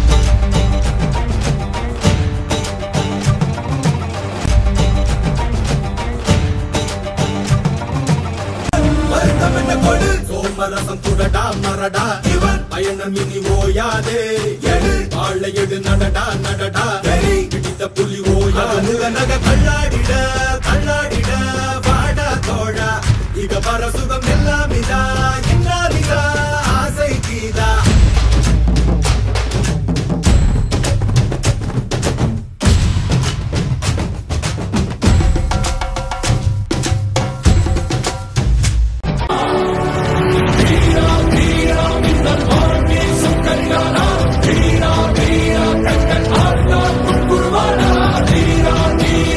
E: வருத்தம் என்ன கொடு சோமரசம் துடடா மரடா இவன் பயணம் இனி ஓயாதே எழு வாழ எடு நடடா நடடா வெறி பிடித்த புலி ஓயாது முக நக கள்ளாடிட கள்ளாடிட வாடா தோழா இக வர சுகம் எல்லாமிதா இன்னாலிதா ஆசை Geetha.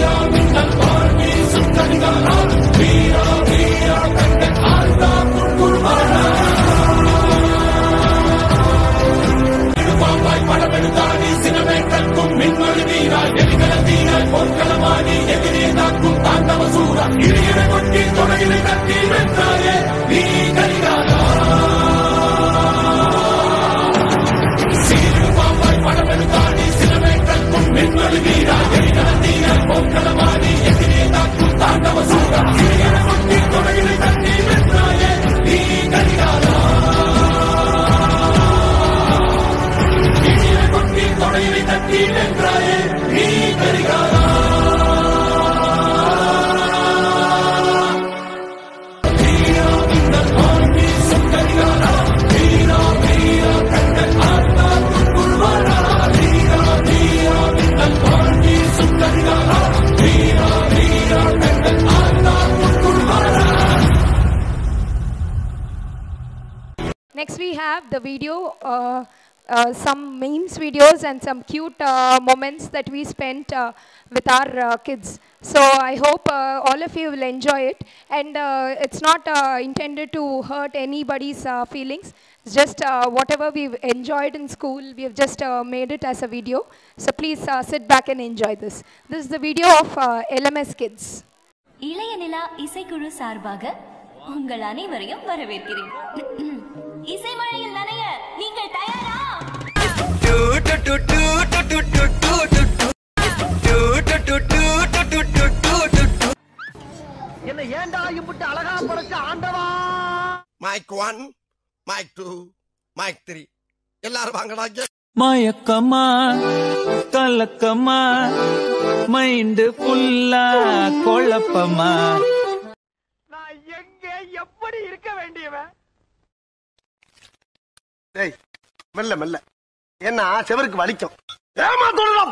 E: We'll be right back.
A: Next we have the video, uh, uh, some memes videos and some cute uh, moments that we spent uh, with our uh, kids. So I hope uh, all of you will enjoy it, and uh, it's not uh, intended to hurt anybody's uh, feelings. It's just uh, whatever we've enjoyed in school, we've just uh, made it as a video. So please uh, sit back and enjoy this. This is the video of uh, L M S Kids.
O: இளைய நிலா இசைக்குழு சார்பாக உங்கள் அனைவரையும் வரவேற்கிறேன். இசை மழையில் நனைய நீங்கள் தயாரா?
P: என்ன ஏண்டா இம்புட்டு அழகா படைச்ச ஆண்டவா.
Q: Mic one, mic two, mic three, எல்லாரும் வாங்கடாங்க.
N: மயக்கமா கலக்கமா மைண்டு ஃபுல்லா குழப்பமா.
P: நான் எங்க எப்படி இருக்க வேண்டியவன்?
Q: டேய் மெல்ல மெல்ல, என்ன செவருக்கு வலிக்கும். ஏமா சொல்லலாம்.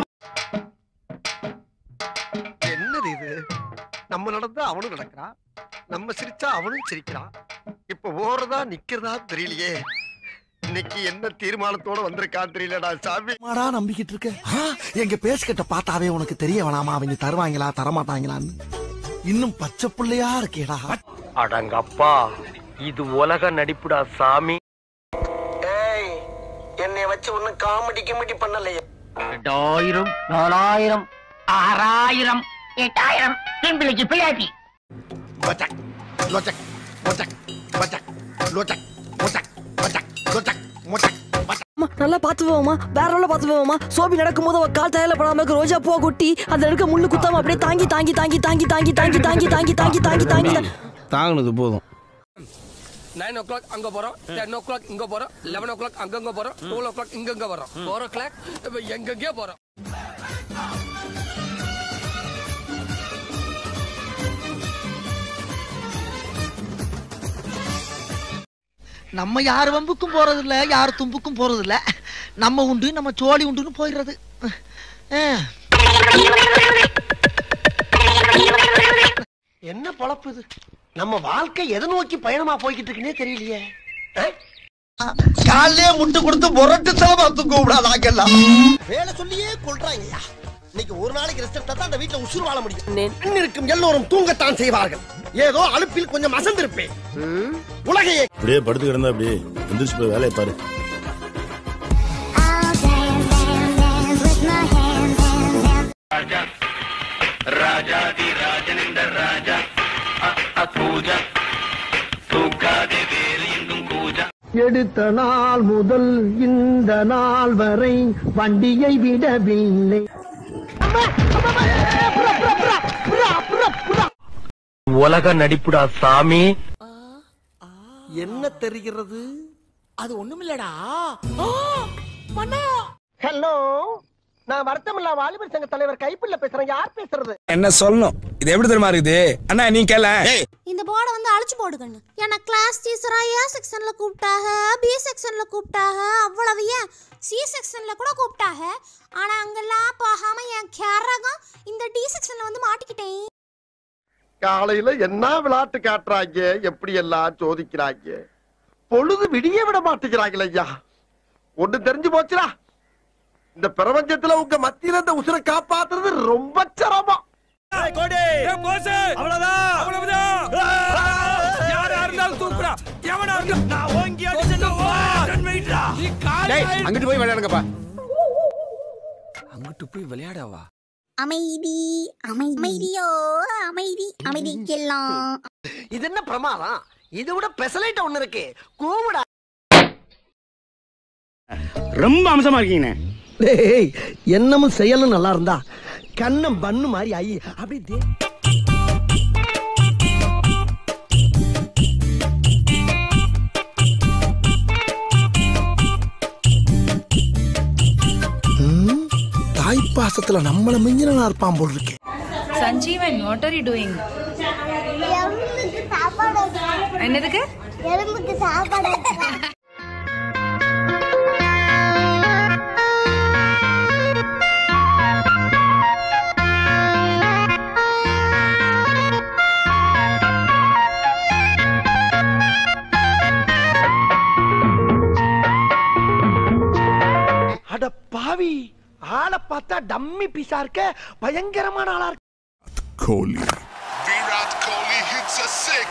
Q: என்னது இது? நம்ம நடந்தா அவனும் நடக்கிறான், நம்ம சிரிச்சா அவனும் சிரிக்கிறான். இப்ப ஓடுறதா நிக்கிறதா தெரியலையே. இன்னைக்கு என்ன தீர்மானத்தோட வந்திருக்கான் தெரியலடா சாமி.
R: மாடா நம்பிக்கிட்டு இருக்க. எங்க பேசிக்கிட்ட பார்த்தாவே உனக்கு தெரிய வேணாமா அவங்க தருவாங்களா தரமாட்டாங்களான்னு? இன்னும் பச்சை பிள்ளையா இருக்கேடா.
P: அடங்கப்பா, இது உலக நடிப்புடா சாமி.
Q: ஏய், என்னை வச்சு ஒன்னும் காமெடி கிமெடி பண்ணலையே.
P: ரெண்டாயிரம், நாலாயிரம், ஆறாயிரம், எட்டாயிரம் திம்பிளைக்கு பிள்ளாட்டி.
Q: லோச்சக் லோச்சக் லோச்சக் லோச்சக் லோச்சக் லோச்சக் லோச்சக் லோச்சக் லோச்சக்.
S: நல்லா பாத்து போவோமா, வேற உள்ள பாத்து போவோமா. சோபி நடக்கும் போது கால் தயாரில படாம ரோஜா பூ கொட்டி அந்த எடுக்க முள்ளு குத்தாம அப்படியே தாங்கி தாங்கி தாங்கி தாங்கி தாங்கி தாங்கி தாங்கி தாங்கி தாங்கி தாங்கி தாங்கி
R: தாங்கினது போதும்.
T: நைன் ஓ கிளாக் அங்க போறோம், டென் ஓ கிளாக் இங்க போறோம், லெவன் ஓ கிளாக் அங்கங்க போறோம், டுவெல் ஓ கிளாக் இங்கங்க வரோம், ஃபோர் ஓ கிளாக் எங்கெங்கே போறோம்.
R: நம்ம யார் வம்புக்கும் போறது இல்ல, யார் தும்புக்கும் போறது இல்ல. நம்ம உண்டு நம்ம சோழி உண்டுன்னு போயிடுறது.
Q: என்ன பொழப்பு இது? நம்ம வாழ்க்கை எதை நோக்கி பயணமா போய்கிட்டு இருக்குன்னே தெரியலையே. காலையே முட்டு கொடுத்து முரட்டு தலமா தூக்க விடாதாங்கெல்லாம். வேலை சொல்லியே கொள்றாங்கய்யா. இன்னைக்கு ஒரு நாளைக்கு ரெஸ்ட் எடுத்தா தான் அந்த வீட்டுல உசுறு வாழ முடியும். இருக்கும் எல்லோரும் தூங்கத்தான் செய்வார்கள். ஏதோ அலுப்பில் கொஞ்சம் அசந்திருப்பேன். உலகையே
U: அப்படியே படுத்து கிடந்தா அப்படியே எந்திரிச்சு போய் வேலையை பாரு.
E: ராஜாதி ராஜனிந்த ராஜா பூஜா தூக்காதே வேறு எங்கும் பூஜா.
P: எடுத்த நாள் முதல் இந்த நாள் வரை வண்டியை விடவில்லை. உலக நடிப்புடா சாமி.
Q: என்ன தெரிகிறது?
R: அது ஒண்ணுமில்லடா.
Q: ஹலோ, நான் வருத்தமில்லா வாலிபர் சங்க தலைவர் கைப்பிள்ள பேசுறேன். யார் பேசுறது?
V: என்ன சொல்லணும்? இது எப்படி தெரியுமா இருக்குது? அண்ணா நீ கேள.
K: இந்த போர்டை வந்து அழிச்சு போடுகண்ணு. ஏன்னா கிளாஸ் டீச்சரா ஏ செக்ஷன்ல கூப்பிட்டாக, பி செக்ஷன்ல கூப்பிட்டாக, அவ்வளவு ஏன் சி செக்ஷன்ல கூட கூப்பிட்டாக. ஆனா அங்கெல்லாம் போகாம என் கேரகம் இந்த டி செக்ஷன்ல வந்து மாட்டிக்கிட்டேன்.
Q: காலையில என்ன விளையாட்டு காட்டுறாங்க, எப்படி எல்லாம் சோதிக்கிறாங்க. பொழுது விடிய விட மாட்டேங்கிறாங்களே ஐயா. ஒண்ணு தெரிஞ்சு போச்சுடா, இந்த பிரபஞ்சத்துல உங்க மத்தியில இந்த உசுரை காப்பாத்துறது ரொம்ப சிரமம்.
V: அங்கிட்டு போய் விளையாடுங்கப்பா. அங்கிட்டு போய் விளையாடவா?
K: அமைதி அமைதியோ அமைதி அமைதிக்கெல்லாம்.
Q: இது என்ன பிரமாதம்? இதை விட பெசலைட் ஒண்ணு இருக்கு, கூவுடா.
V: ரொம்ப அம்சமா இருக்கீங்க.
P: டேய், என்னமும் செயலும் நல்லா இருந்தா கண்ணம் பண்ணு மாதிரி ஆயி அப்படி.
R: தாய்ப்பாசத்துல நம்மள மிஞ்சினா இருப்பான் போல் இருக்கு.
W: Sanjeevan, what are you doing?
K: எறும்புக்கு சாப்பாடு.
W: என்னதுக்கு?
K: எறும்புக்கு சாப்பாடு.
P: பாவி ஆளை பார்த்தா டம்மி பீஸா இருக்க பயங்கரமான ஆளா இருக்கு.
B: Kohli. Virat Kohli hits a six.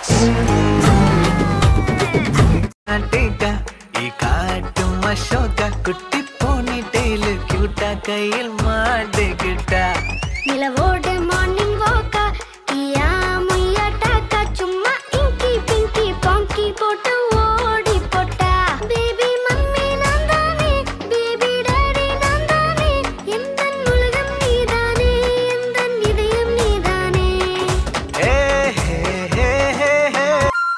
C: Ateka ikaatu mashoka kutti pony tail cute kaiyil maadikita.
F: Nilavode morning walk kiya muya taka chumma inki pinky ponky potu odi potta. Baby mummy nandane baby daddy nandane endan ulagam needane endan idayam needane.
C: Hey hey hey hey hey.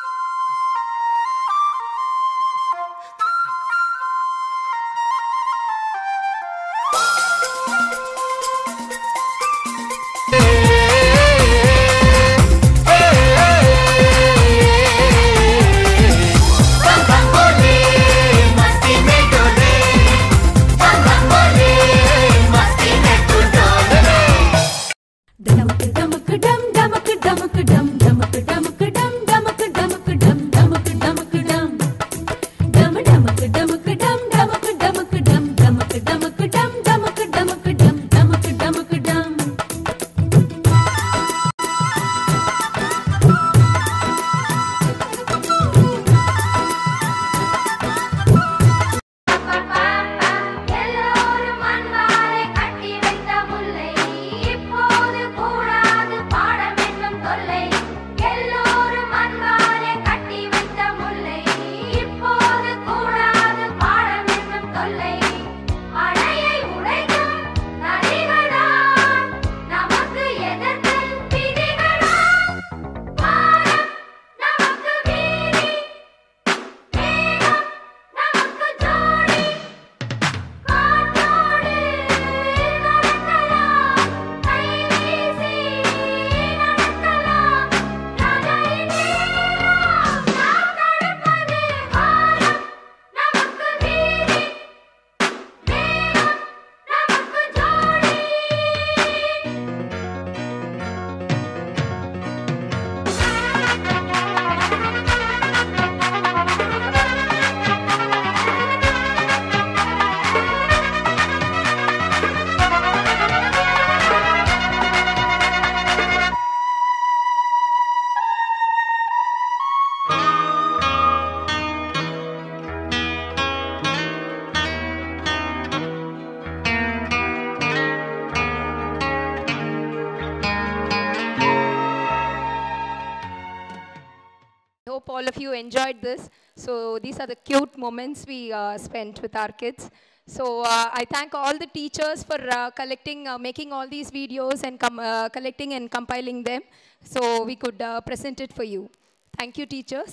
A: Hope all of you enjoyed this. So these are the cute moments we uh, spent with our kids. So uh, I thank all the teachers for uh, collecting, uh, making all these videos and com uh, collecting and compiling them so we could uh, present it for you. Thank you, teachers.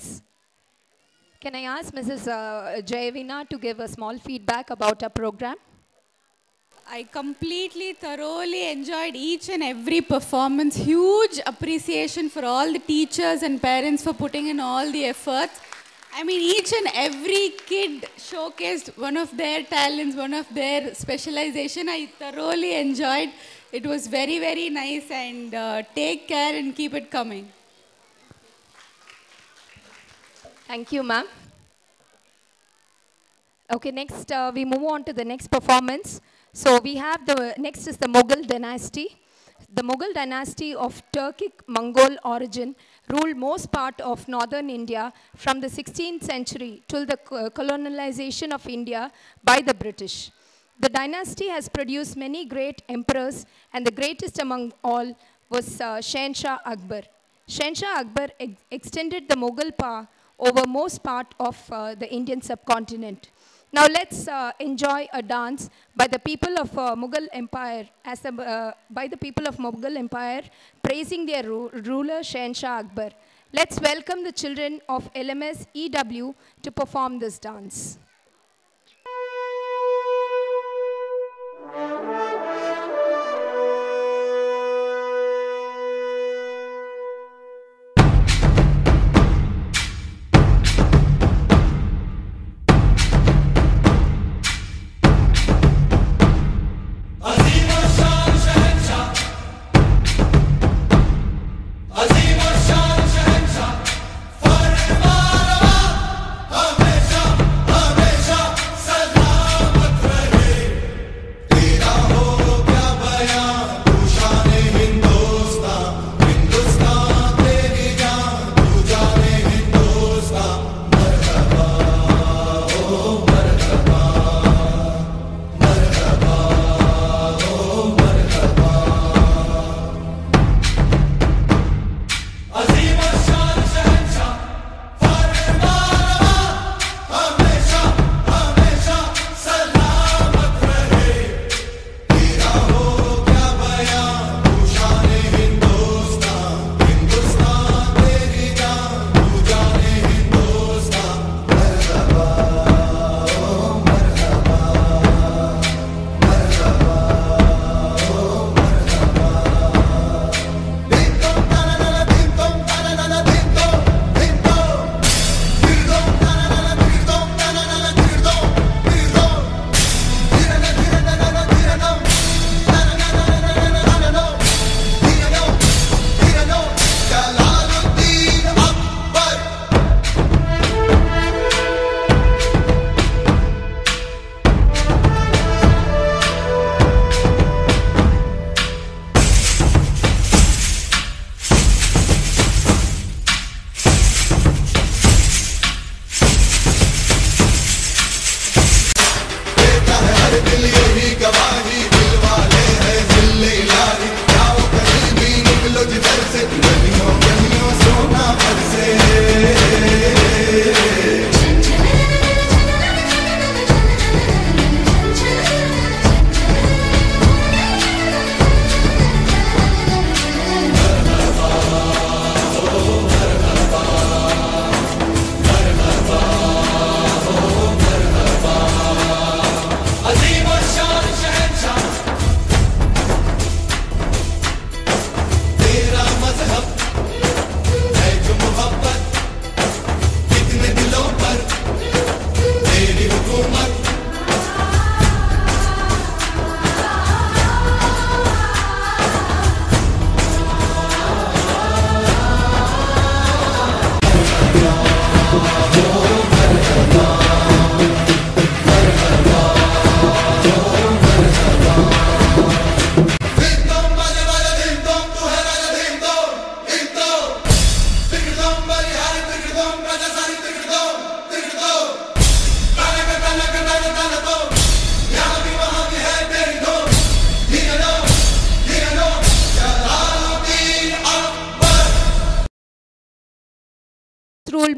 A: Can I ask Missus Uh, Jayavina to give a small feedback about our program?
D: I completely, thoroughly enjoyed each and every performance. Huge appreciation for all the teachers and parents for putting in all the efforts. I mean, each and every kid showcased one of their talents, one of their specialization. I thoroughly enjoyed. It was very, very nice, and uh, take care and keep it coming.
A: Thank you, ma'am. Okay, next uh, we move on to the next performance. So we have the, next is the Mughal dynasty. The Mughal dynasty of Turkic Mongol origin ruled most part of northern India from the sixteenth century till the colonization of India by the British. The dynasty has produced many great emperors, and the greatest among all was uh, Shahanshah Akbar. Shahanshah Akbar ex extended the Mughal power over most part of uh, the Indian subcontinent. Now let's uh, enjoy a dance by the people of uh, Mughal Empire, as the, uh, by the people of Mughal Empire, praising their ru ruler Shahanshah Akbar. Let's welcome the children of L M S E W to perform this dance.
E: Hame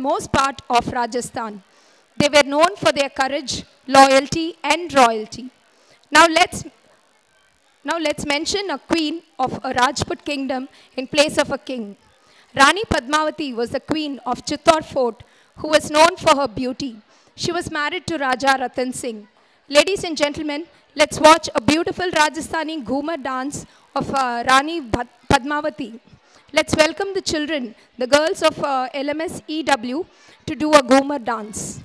A: most part of Rajasthan. They were known for their courage, loyalty, and royalty. Now let's, now let's mention a queen of a Rajput kingdom in place of a king. Rani Padmavati was the queen of Chittor Fort, who was known for her beauty. She was married to Raja Ratan Singh. Ladies and gentlemen, let's watch a beautiful Rajasthani Ghumar dance of uh, Rani Padmavati. Let's welcome the children, the girls of uh, L M S E W, to do a Ghumar dance.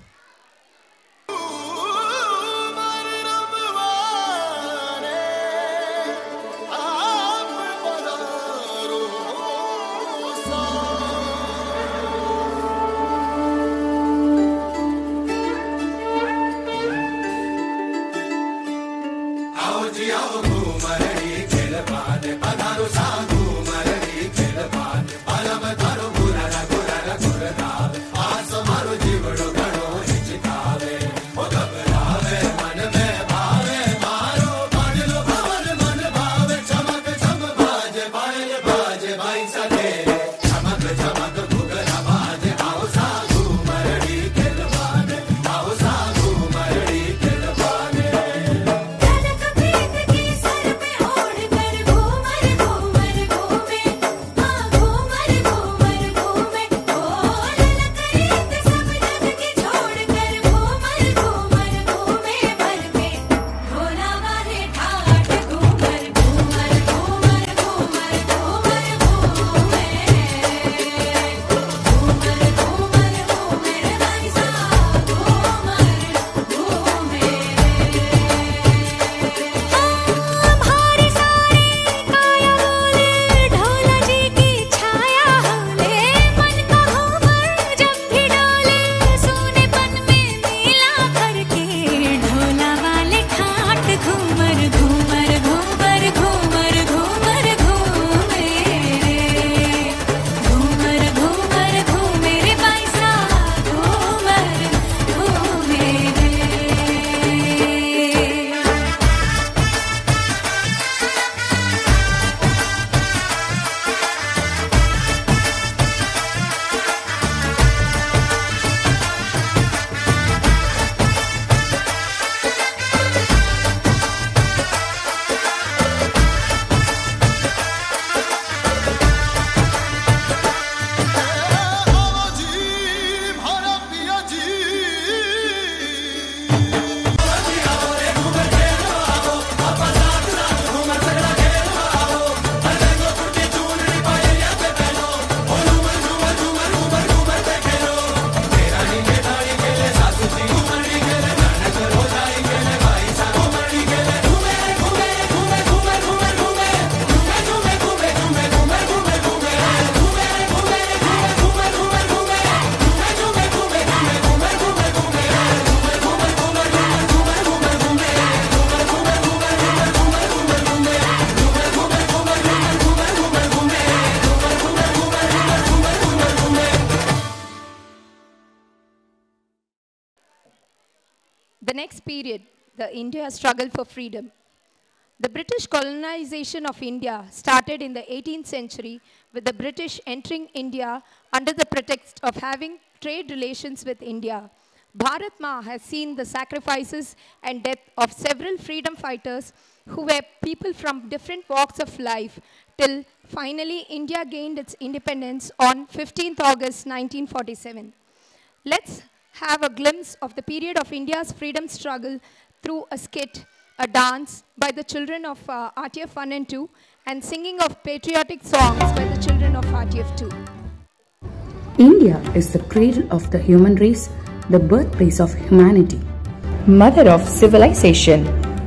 A: The next period, the India struggle for freedom. The British colonization of India started in the eighteenth century with the British entering India under the pretext of having trade relations with India. Bharat Ma has seen the sacrifices and death of several freedom fighters who were people from different walks of life till finally India gained its independence on fifteenth August nineteen forty-seven. Let's have a glimpse of the period of India's freedom struggle through a skit, a dance by the children of uh, R T F one and two, and singing of patriotic songs by the children of R T F two.
G: India is the cradle of the human race, the birthplace of humanity, mother of civilization,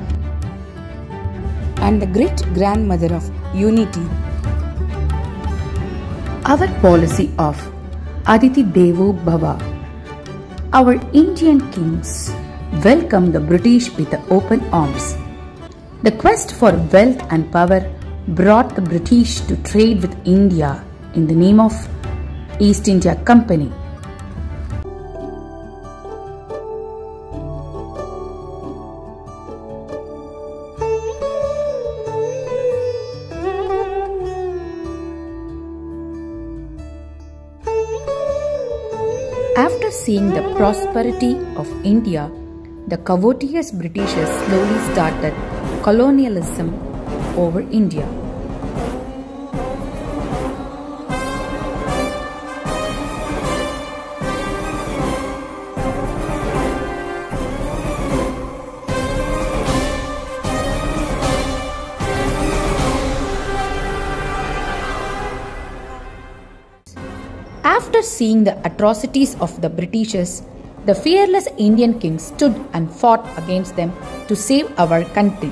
G: and the great-grandmother of unity. Our policy of Aditi Devo Bhava, our Indian kings welcomed the British with open arms. The quest for wealth and power brought the British to trade with India in the name of East India Company. seeing the prosperity of India, the covetous Britishers slowly started colonialism over India. After seeing the atrocities of the Britishers, the fearless Indian king stood and fought against them to save our country.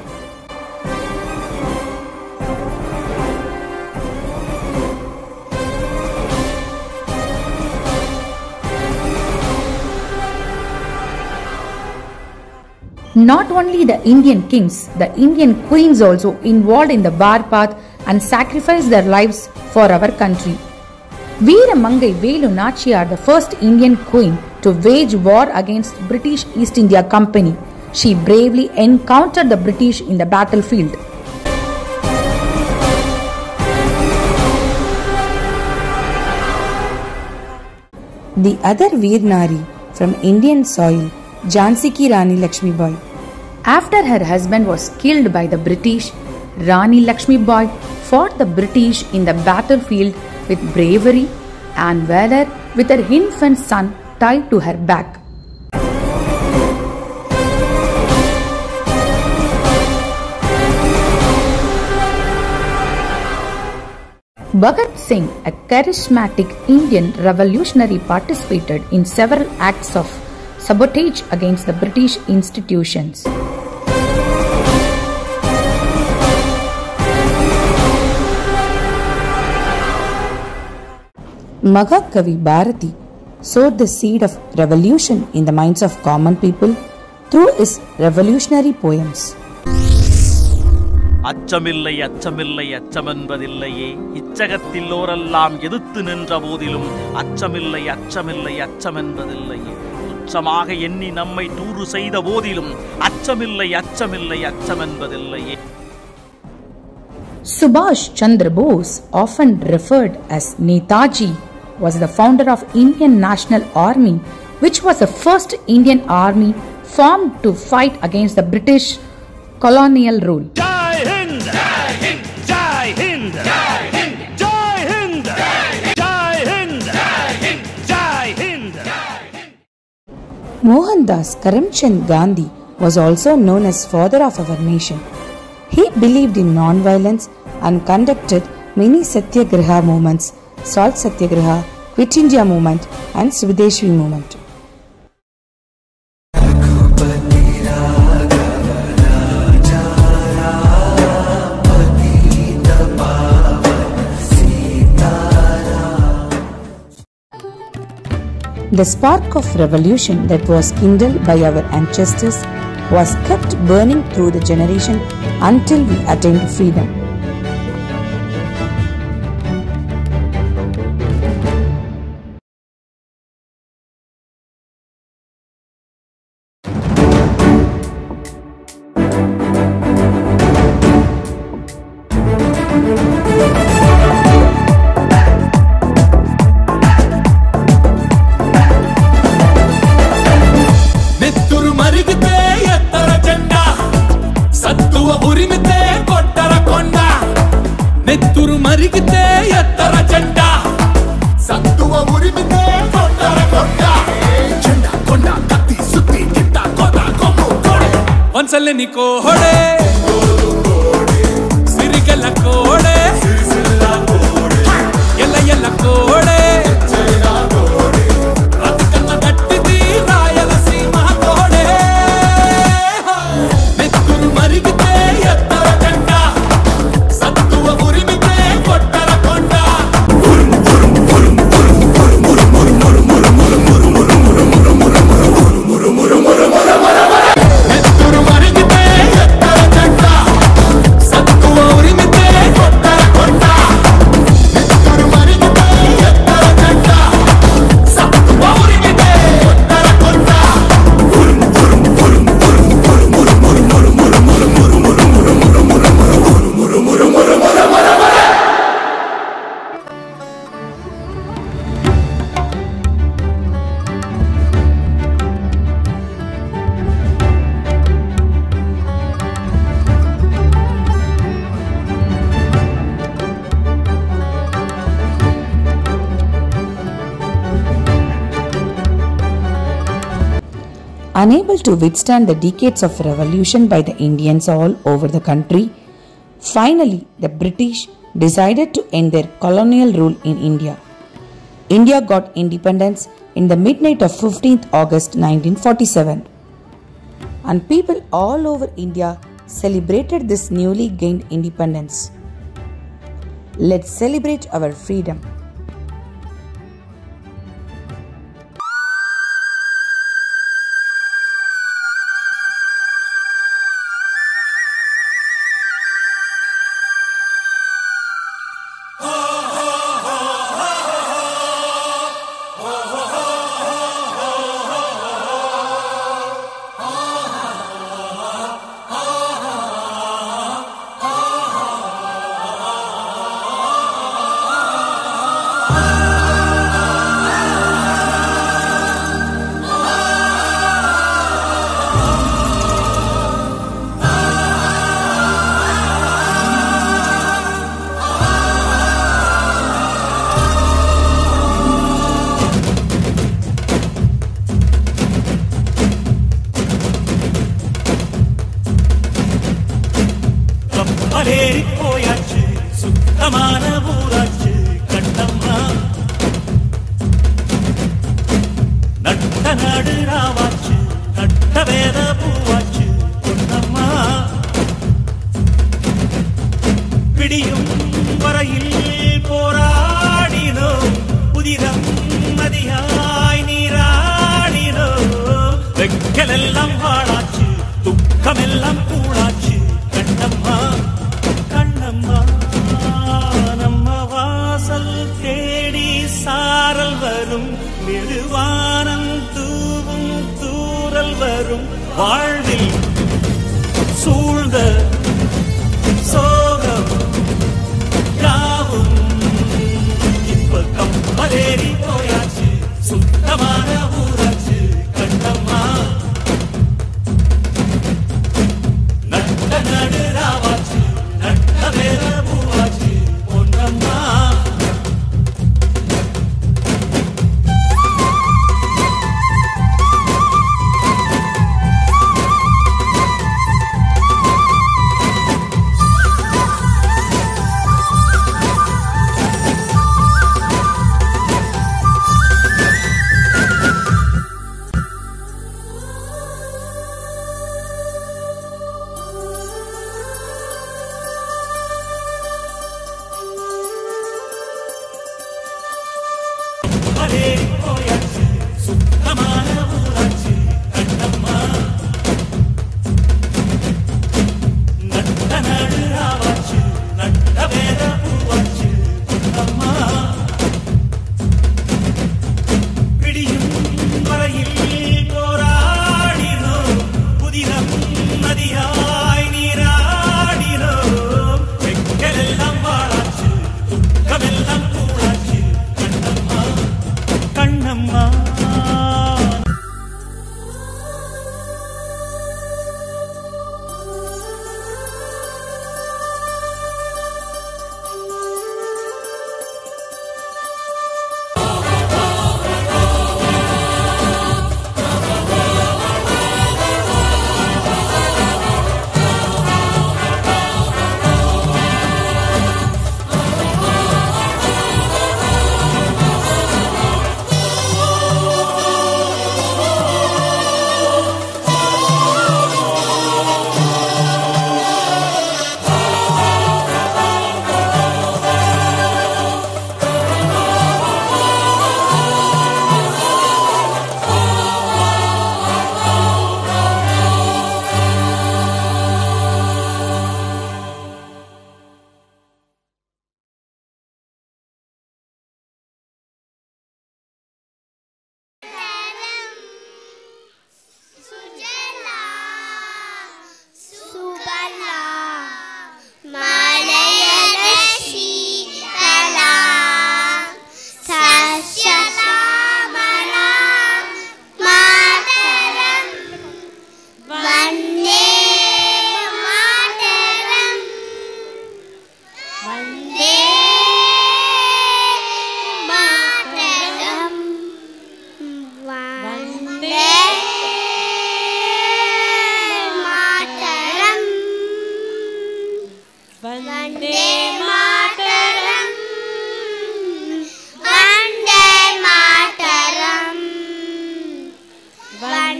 G: Not only the Indian kings, the Indian queens also involved in the war path and sacrificed their lives for our country. Veeramangai Velu Nachiyar, the first Indian queen to wage war against British East India Company. She bravely encountered the British in the battlefield. The other Veer Nari from Indian soil, Jhansi Ki Rani Lakshmi Bai. After her husband was killed by the British, Rani Lakshmi Bai fought the British in the battlefield with bravery and valor, with her infant son tied to her back. Bhagat Singh, a charismatic Indian revolutionary, participated in several acts of sabotage against the British institutions. Mahakavi Bharati sowed the seed of revolution in the minds of common people through his revolutionary poems.
I: அச்சமில்லை அச்சமில்லை அச்சமென்பதில்லையே இச்சகத்தில் ஓரெல்லாம் எதிர்த்து நின்ற போதிலும் அச்சமில்லை அச்சமில்லை அச்சமென்பதில்லையே துச்சமாக எண்ணி நம்மை தூறு செய்த போதிலும் அச்சமில்லை அச்சமில்லை அச்சமென்பதில்லையே.
G: Subhash Chandra Bose, often referred as Netaji, was the founder of Indian National Army, which was the first Indian army formed to fight against the British colonial rule.
I: Jai Hind! Jai Hind! Jai Hind! Jai Hind! Jai Hind! Jai Hind! Jai Hind!
G: Mohandas Karamchand Gandhi was also known as father of our nation. He believed in non-violence and conducted many Satyagraha movements, Salt Satyagraha, Quit India movement and Swadeshi movement. The spark of revolution that was kindled by our ancestors was kept burning through the generation until we attained freedom.
J: ಒಂದ್ಸಲ ನೀ ಕೋಡೆ ಸಿರಿಗಲ್ಲ ಕೋಡೆ ಎಲ್ಲ ಎಲ್ಲ ಕೋಡೆ ಅದಕ್ಕನ್ನ ಗಟ್ಟಿದಿ ರಾಯಲಸೀಮ ಕೋಡೆ ನೆತ್ತೂರು ಮರಿಗಿದೆ ಎತ್ತರ ಕಂಡ ಸತ್ತುವ ಉರಿಮಿದೆ ಕೊಟ್ಟರ ಕೊಂಡ
G: Unable to withstand the decades of revolution by the Indians all over the country, finally the British decided to end their colonial rule in India. India got independence in the midnight of fifteenth August nineteen forty-seven. And people all over India celebrated this newly gained independence. Let's celebrate our freedom.
J: மலேறி போயாச்சு சுத்தமான ஊராச்சு கண்டம்மா நட்ட நாடு ராவாச்சு நட்ட வேத பூவாச்சு பொன்னம்மா பிடியும் வரையில் போராடினோம் புதிரம் நதியாய் நீராடினோ வெக்கலெல்லாம் வாழாச்சு துக்கமெல்லாம் கூடாச்சு கண்ணம்மா கண்ணம்மா நம்ம வாசல் தேடி சாரல் வரும் மெதுவானம் தூவும் தூரல் வரும் வாழ்வில் சூழ்ந்த சோகம் யாவும் இப்ப கம்பலேறி போயாச்சு சுத்தமான ஊராச்சு கண்ணம்மா நட்ட நடு ராவாச்சு நட்ட வேற பூவாச்சு Ponnamma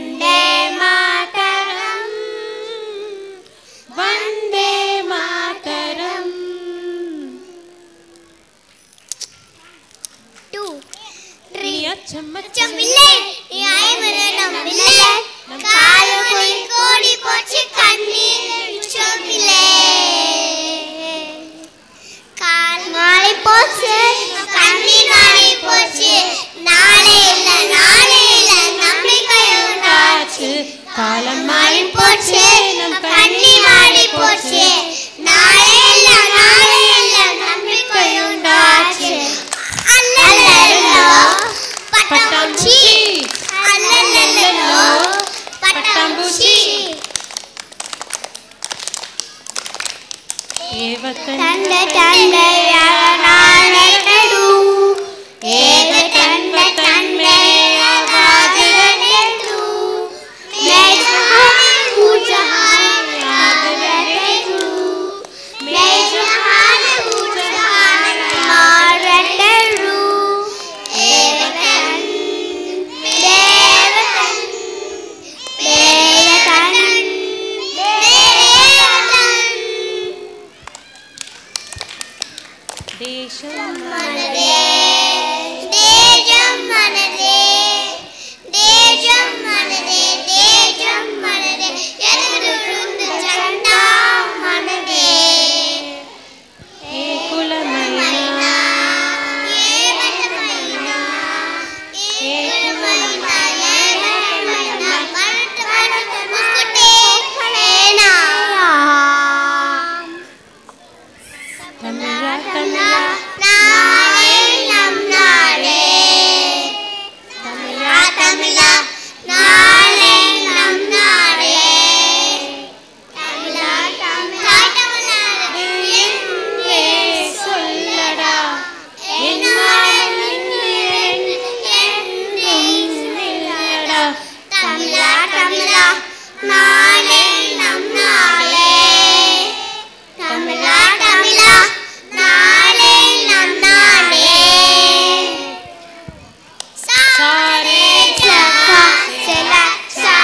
F: Vande Mataram, Vande Mataram. Two, three, chumille, yaimare nammille, kaalu koi kodi pochi kannir chumille, kaal mali pochi, kannir mali pochi, naale illa naale illa nammikkai undachu, kaalam mali pochi, nam kannir mali pochi, naale illa naale illa nammikkai undachu. Allallallo pattambuchi, allallallo pattambuchi. Tanda tanda yaranadu, ega tanda tanda yagadadu, mejahan ujahan yagadadu, mejahan ujahan yagadadu. Devatan, Devatan, Devatan, Devatan. Desham manade, Desham manade, Desham manade, Desham manade. Yadurundu chanda manade. Ekulamayna, Ekulamayna, Ekulamayna, Ekulamayna. Marta marta muskute khalena. Tamila tamila, naale nam naale. Tamila tamila, naale nam naale. Tamila tamila, enne sollada, ennaadum ennum nillada. Tamila tamila, naale nam naale. Tamila tamila, naale nam naale. Sare jaka selacha,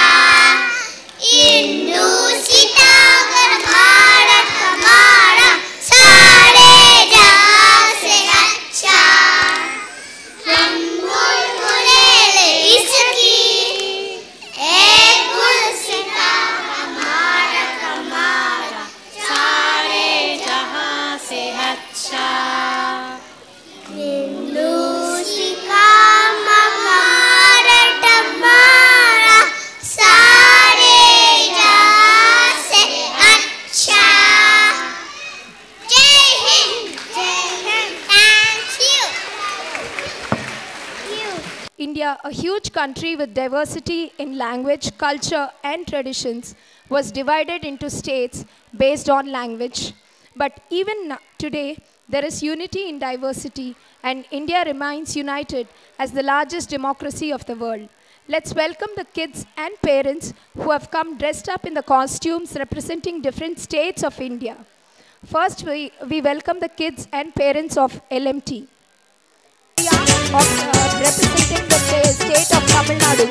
F: indu sitagar bharat hamara. Sare jaka selacha, hum bulbule iski, ek gulsita hamara hamara. Sare jahan se अच्छा. Hindusika महारत हमारा, सारे जहां से अच्छा. जय हिंद, जय Hind. Thank you.
A: India, a huge country with diversity in language, culture, and traditions, was divided into states based on language. But even no- today, there is unity in diversity, and India remains united as the largest democracy of the world. Let's welcome the kids and parents who have come dressed up in the costumes representing different states of India. First, we, we welcome the kids and parents of L M T, of, uh, representing the sta- state of Tamil Nadu.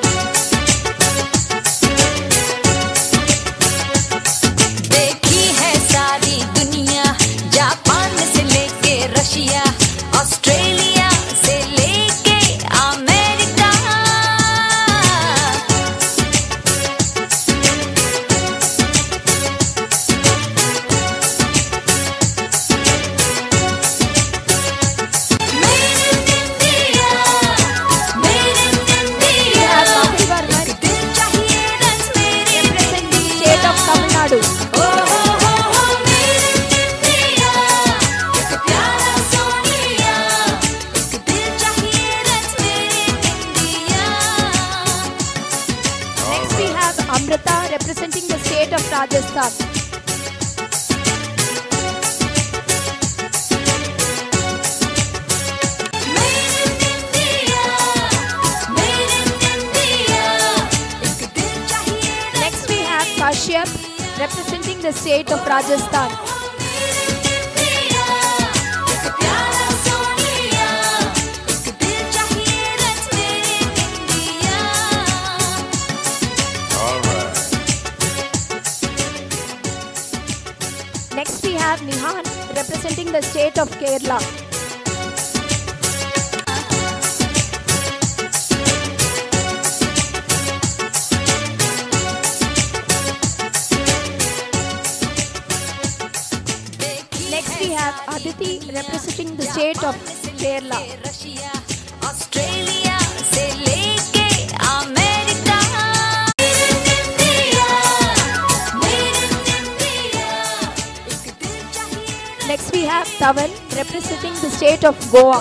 H: देखी है सारी दुनिया, Japan से लेके Russia, Australia से लेके America.
A: State of Tamil Nadu. Next we have Amrita representing the state of Rajasthan. Next we have Kashyap representing the state of Rajasthan. have Nihan representing the state of Kerala. Next we have Aditi representing the state of Kerala.
H: Australia से लेके America
A: Next we have Tavan representing the state of Goa.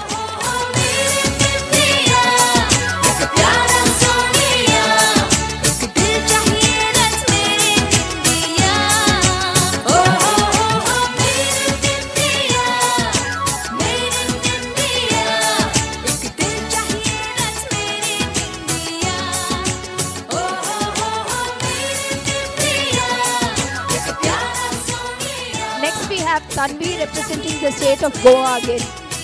A: Next we have Tanvi representing the state of Goa again.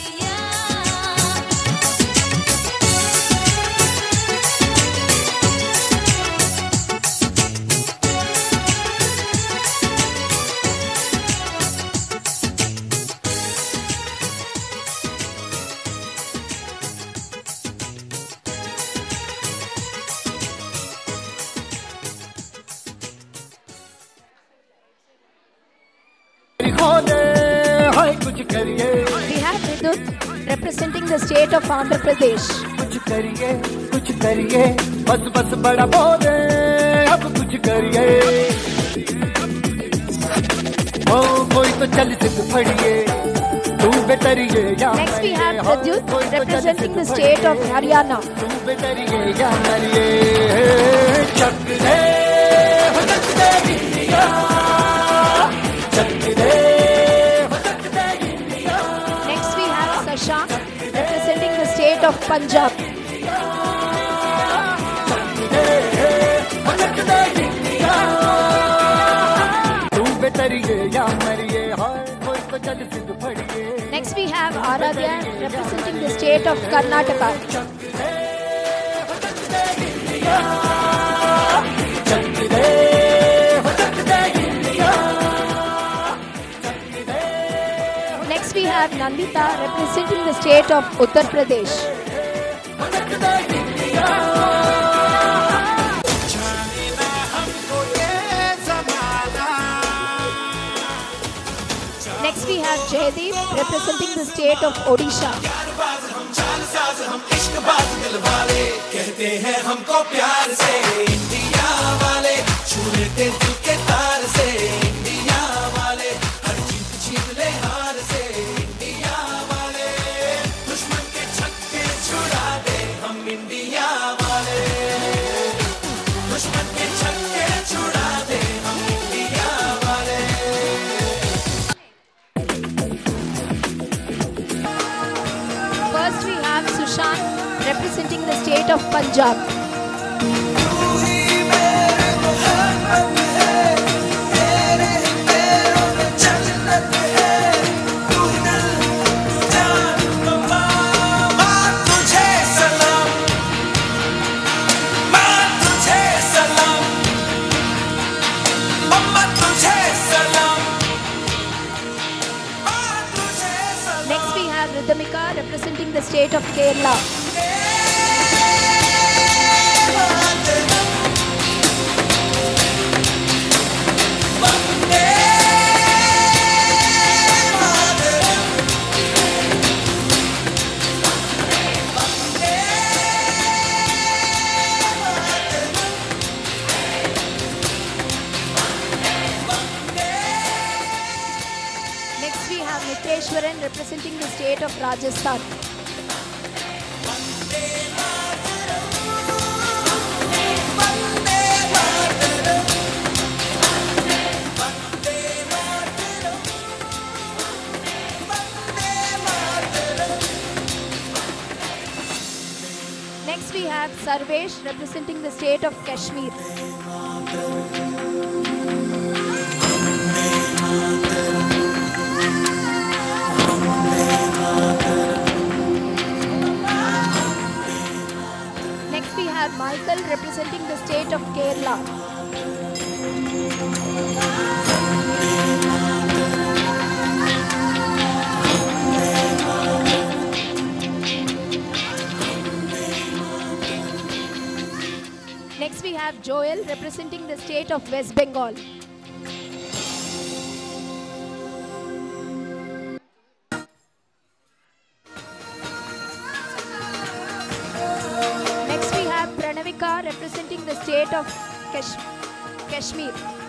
A: We have Vidut representing the state of Andhra Pradesh.
J: कुछ करिए कुछ करिए बस बस बड़ा बोले अब कुछ करिए ओ कोई तो चल सिद्ध फड़िए तू बेतरिए या
A: Next we have Pradyut representing the state of Haryana.
J: तू बेतरिए या मरिए चक दे हो चक दे इंडिया चक दे
A: Next we have Sashank representing the state of Punjab. Next we have Aradhya representing the state of Karnataka. Next we have Nandita representing the state of Uttar Pradesh. Next we have Jaydeep representing the state of Odisha.
E: कहते हैं हमको प्यार से India वाले छू लेते दिल के तार से इंडिया वाले हर जीत छीन ले हार से इंडिया वाले दुश्मन के छक्के छुड़ा दे हम इंडिया वाले दुश्मन के छक्के छुड़ा दे हम इंडिया वाले
A: First we have Sushant representing the state of Punjab. Next we have Ridhamika representing the state of Kerala. Next we have Niteshwaran representing the state of Rajasthan. Next we have Sarvesh representing the state of Kashmir. Next we have Michael representing the state of Kerala. have Joel representing the state of West Bengal. Next we have Pranavika representing the state of Kash- Kashmir.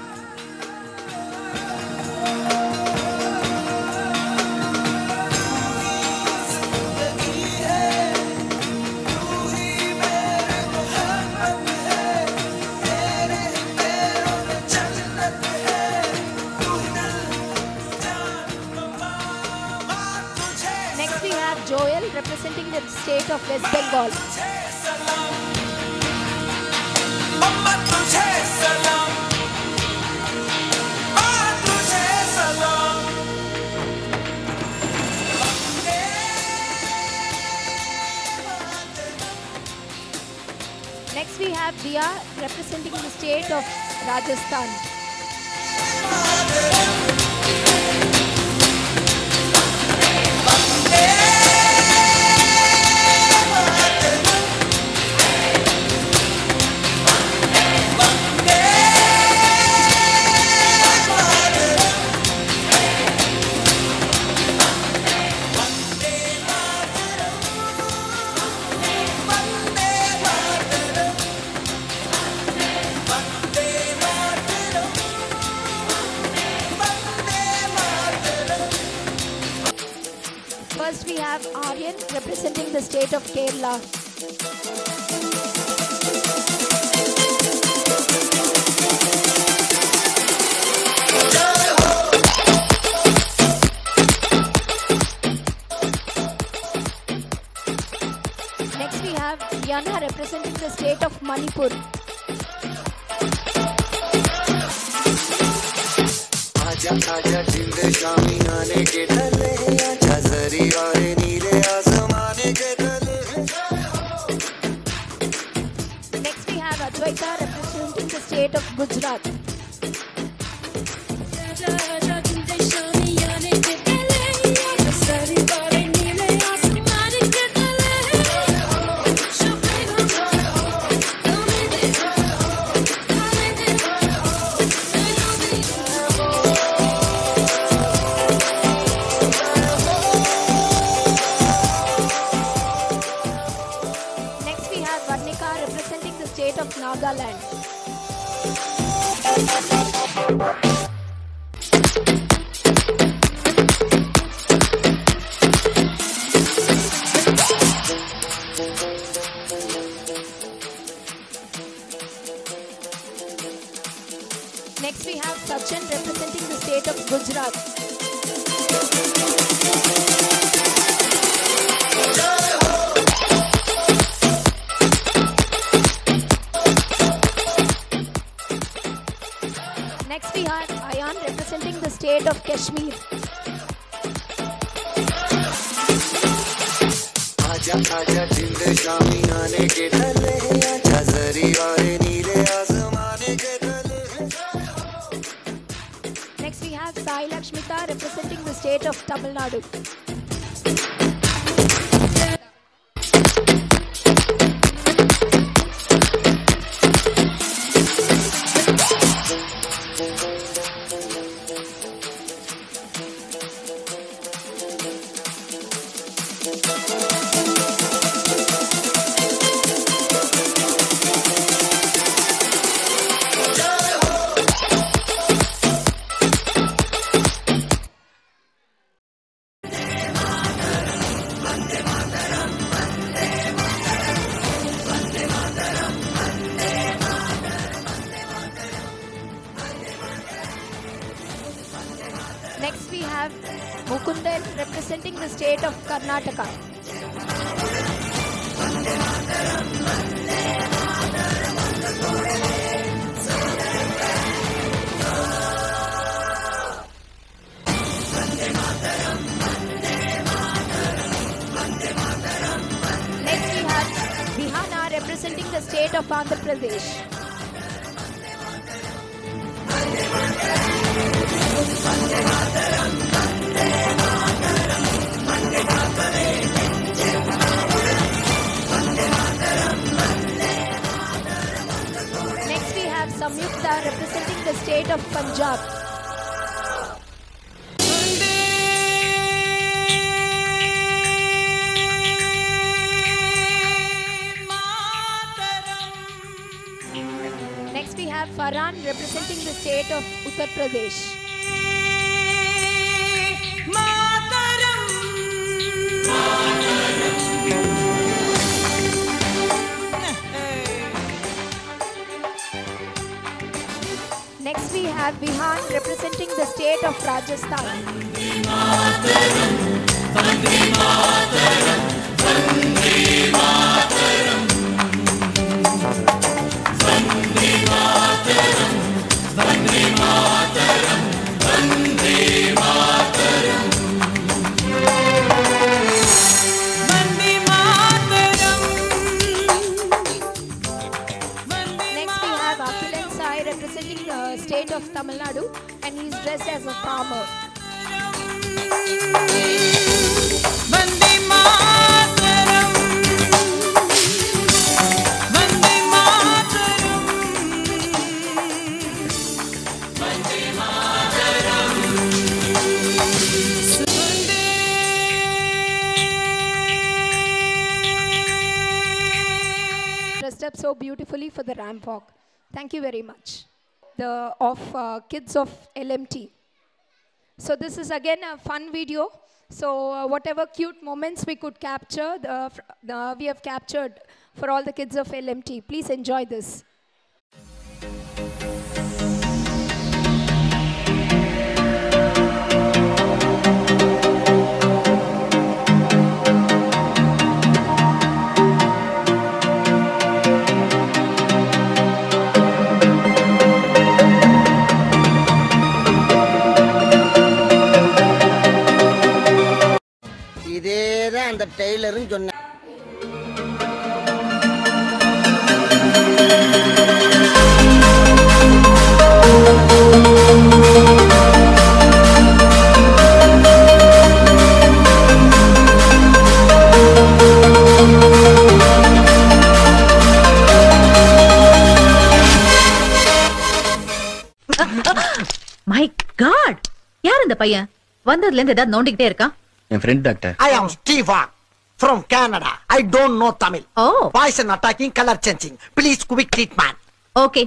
A: Next we have Joel representing the state of West Bengal. Next we have Dia representing the state of Rajasthan. First we have Aryan representing the state of Kerala. Next we have Yana representing the state of Manipur.
C: आजा आजा जिंद शामी आने के ढले आजा जरी वाले नीले आसमाने के ढले.
A: Next we have Advaita representing the state of Gujarat. Next we have Varnika representing the state of Nagaland. Next we have Sachin representing the state of Gujarat. Next we have Ayan representing the state of Kashmir.
C: आजा आजा जिंद शामी आने के ढले आजा जरी वाले नीले आसमाने के ढले.
A: Next we have Sai Lakshmita representing the state of Tamil Nadu. Next we have Mukundan representing the state of Karnataka. Next we have Bihana representing the state of Andhra Pradesh. Next have Samyukta representing the state of Punjab. Next we have Farhan representing the state of Uttar Pradesh. Next we have Vihan representing the state of Rajasthan. Representing the state of Tamil Nadu, and he is dressed as a farmer. Vande Mataram, Vande Mataram, Vande Mataram, dressed up so beautifully for the ramp walk. Thank you very much. The of uh, kids of L M T. So this is again a fun video. So uh, whatever cute moments we could capture, the, the, we have captured for all the kids of L M T. Please enjoy this.
P: இதேதான் அந்த டெய்லரும் சொன்ன
L: my God, யார் இந்த பையன்? வந்ததுல இருந்து ஏதாவது நோண்டிக்கிட்டே இருக்கான்.
U: என் friend doctor.
P: I am Steve from Canada. I don't know Tamil.
L: Oh.
P: Poison attacking, color changing. Please quick treatment.
L: Okay.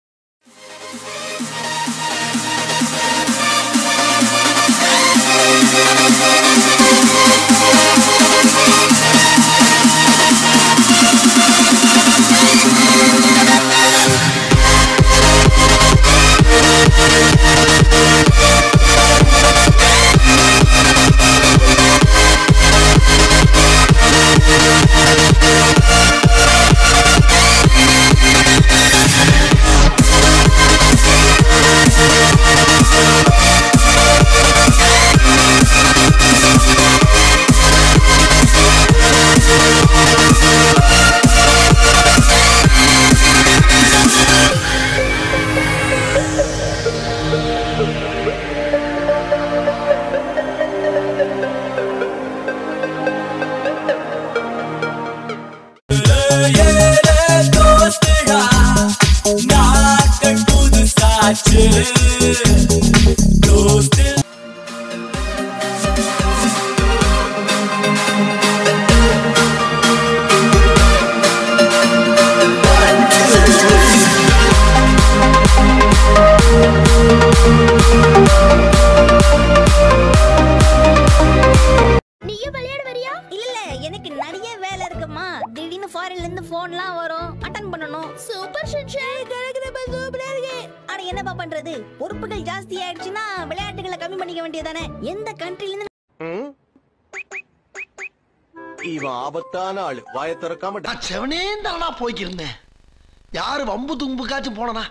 R: இவன் ஆபத்தான ஆளு. வாயை திறக்காம
P: செவனே தானா போய்க்கிருந்தேன். யாரு வம்பு தும்புக்காச்சும் போனா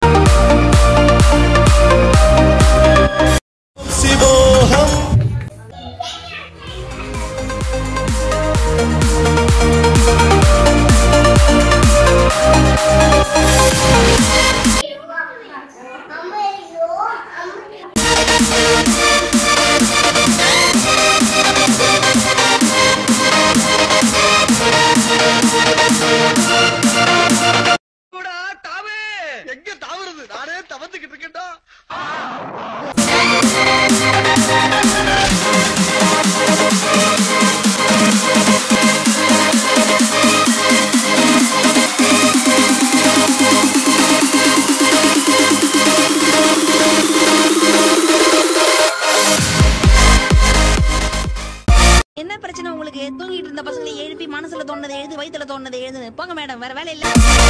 J: சிவோகம்
Q: எங்க பொழுது நானே தவந்துகிட்டு இருக்கேன்டா.
M: என்ன பிரச்சனை உங்களுக்கு? தூங்கிட்டு இருந்த பசங்களை எழுப்பி மனசுல தோணுனதை எழுது, வயித்துல தோணுனதை எழுது. போங்க மேடம், வேற வேலை இல்ல.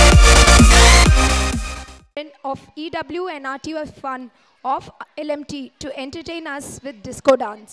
A: Of E W and R T F Fun of L M T to entertain us with disco dance.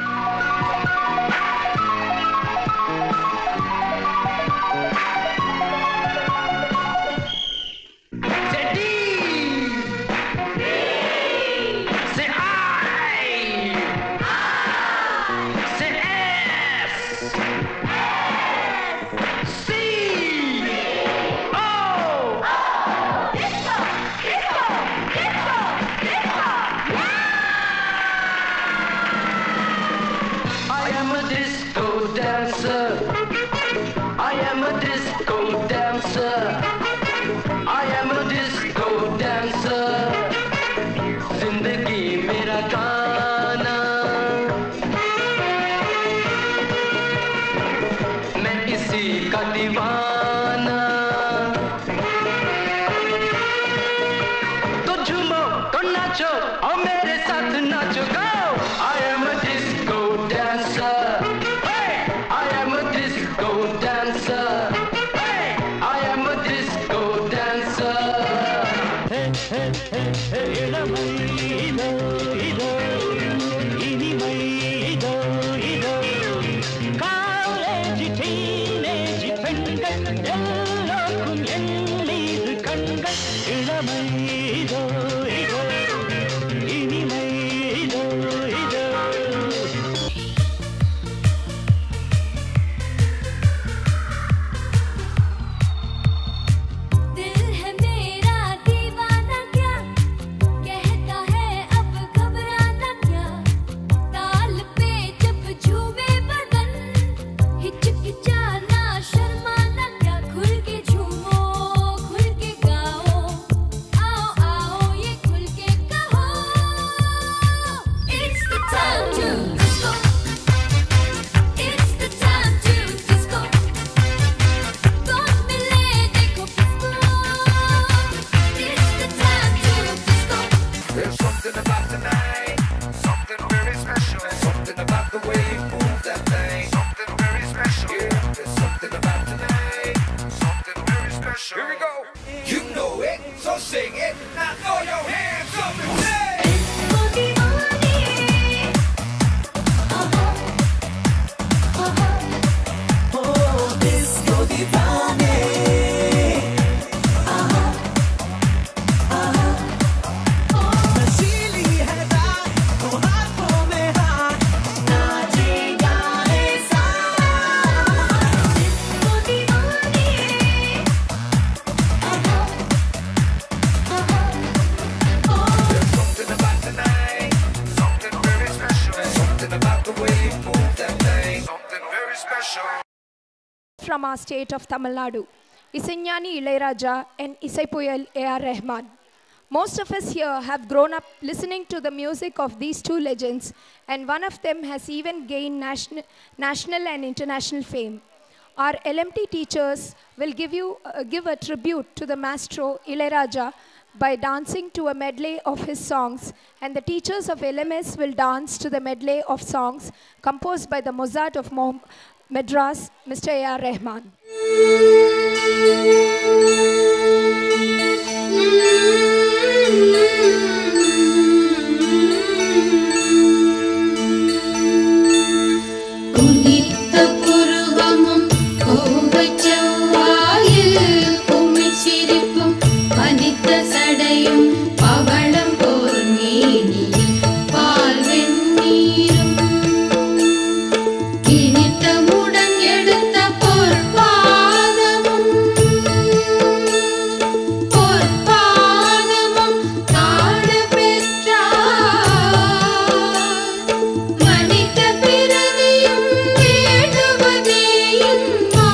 A: From our state of Tamil Nadu, Isaignani Ilaiyaraaja and Isaipuyal A R Rahman. Most of us here have grown up listening to the music of these two legends, and one of them has even gained national, national and international fame. Our L M T teachers will give, you, uh, give a tribute to the maestro Ilaiyaraaja by dancing to a medley of his songs, and the teachers of L M S will dance to the medley of songs composed by the Mozart of Mo Madras, Mister A R Rahman.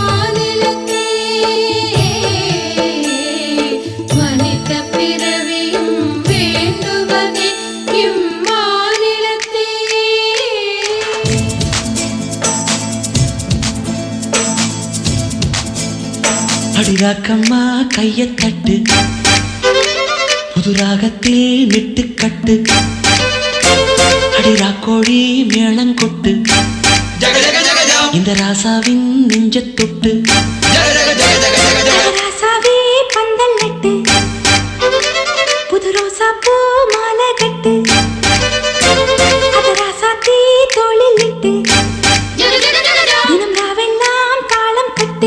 F: பிறவி
N: ராக்கம்மா கைய தட்டு புது ராகத்தில் நிட்டு கட்டு அடி ராக்கோழி மேளங்கொட்டு இந்த ராசாவின் நெஞ்ச தொட்டு
F: ராசாவே பந்தல் நட்டு புது ரோசா பூ மாலை கட்டு அத ராசாத்தி தோளில் இட்டு தினம் ராவெல்லாம் தாளம் கட்டு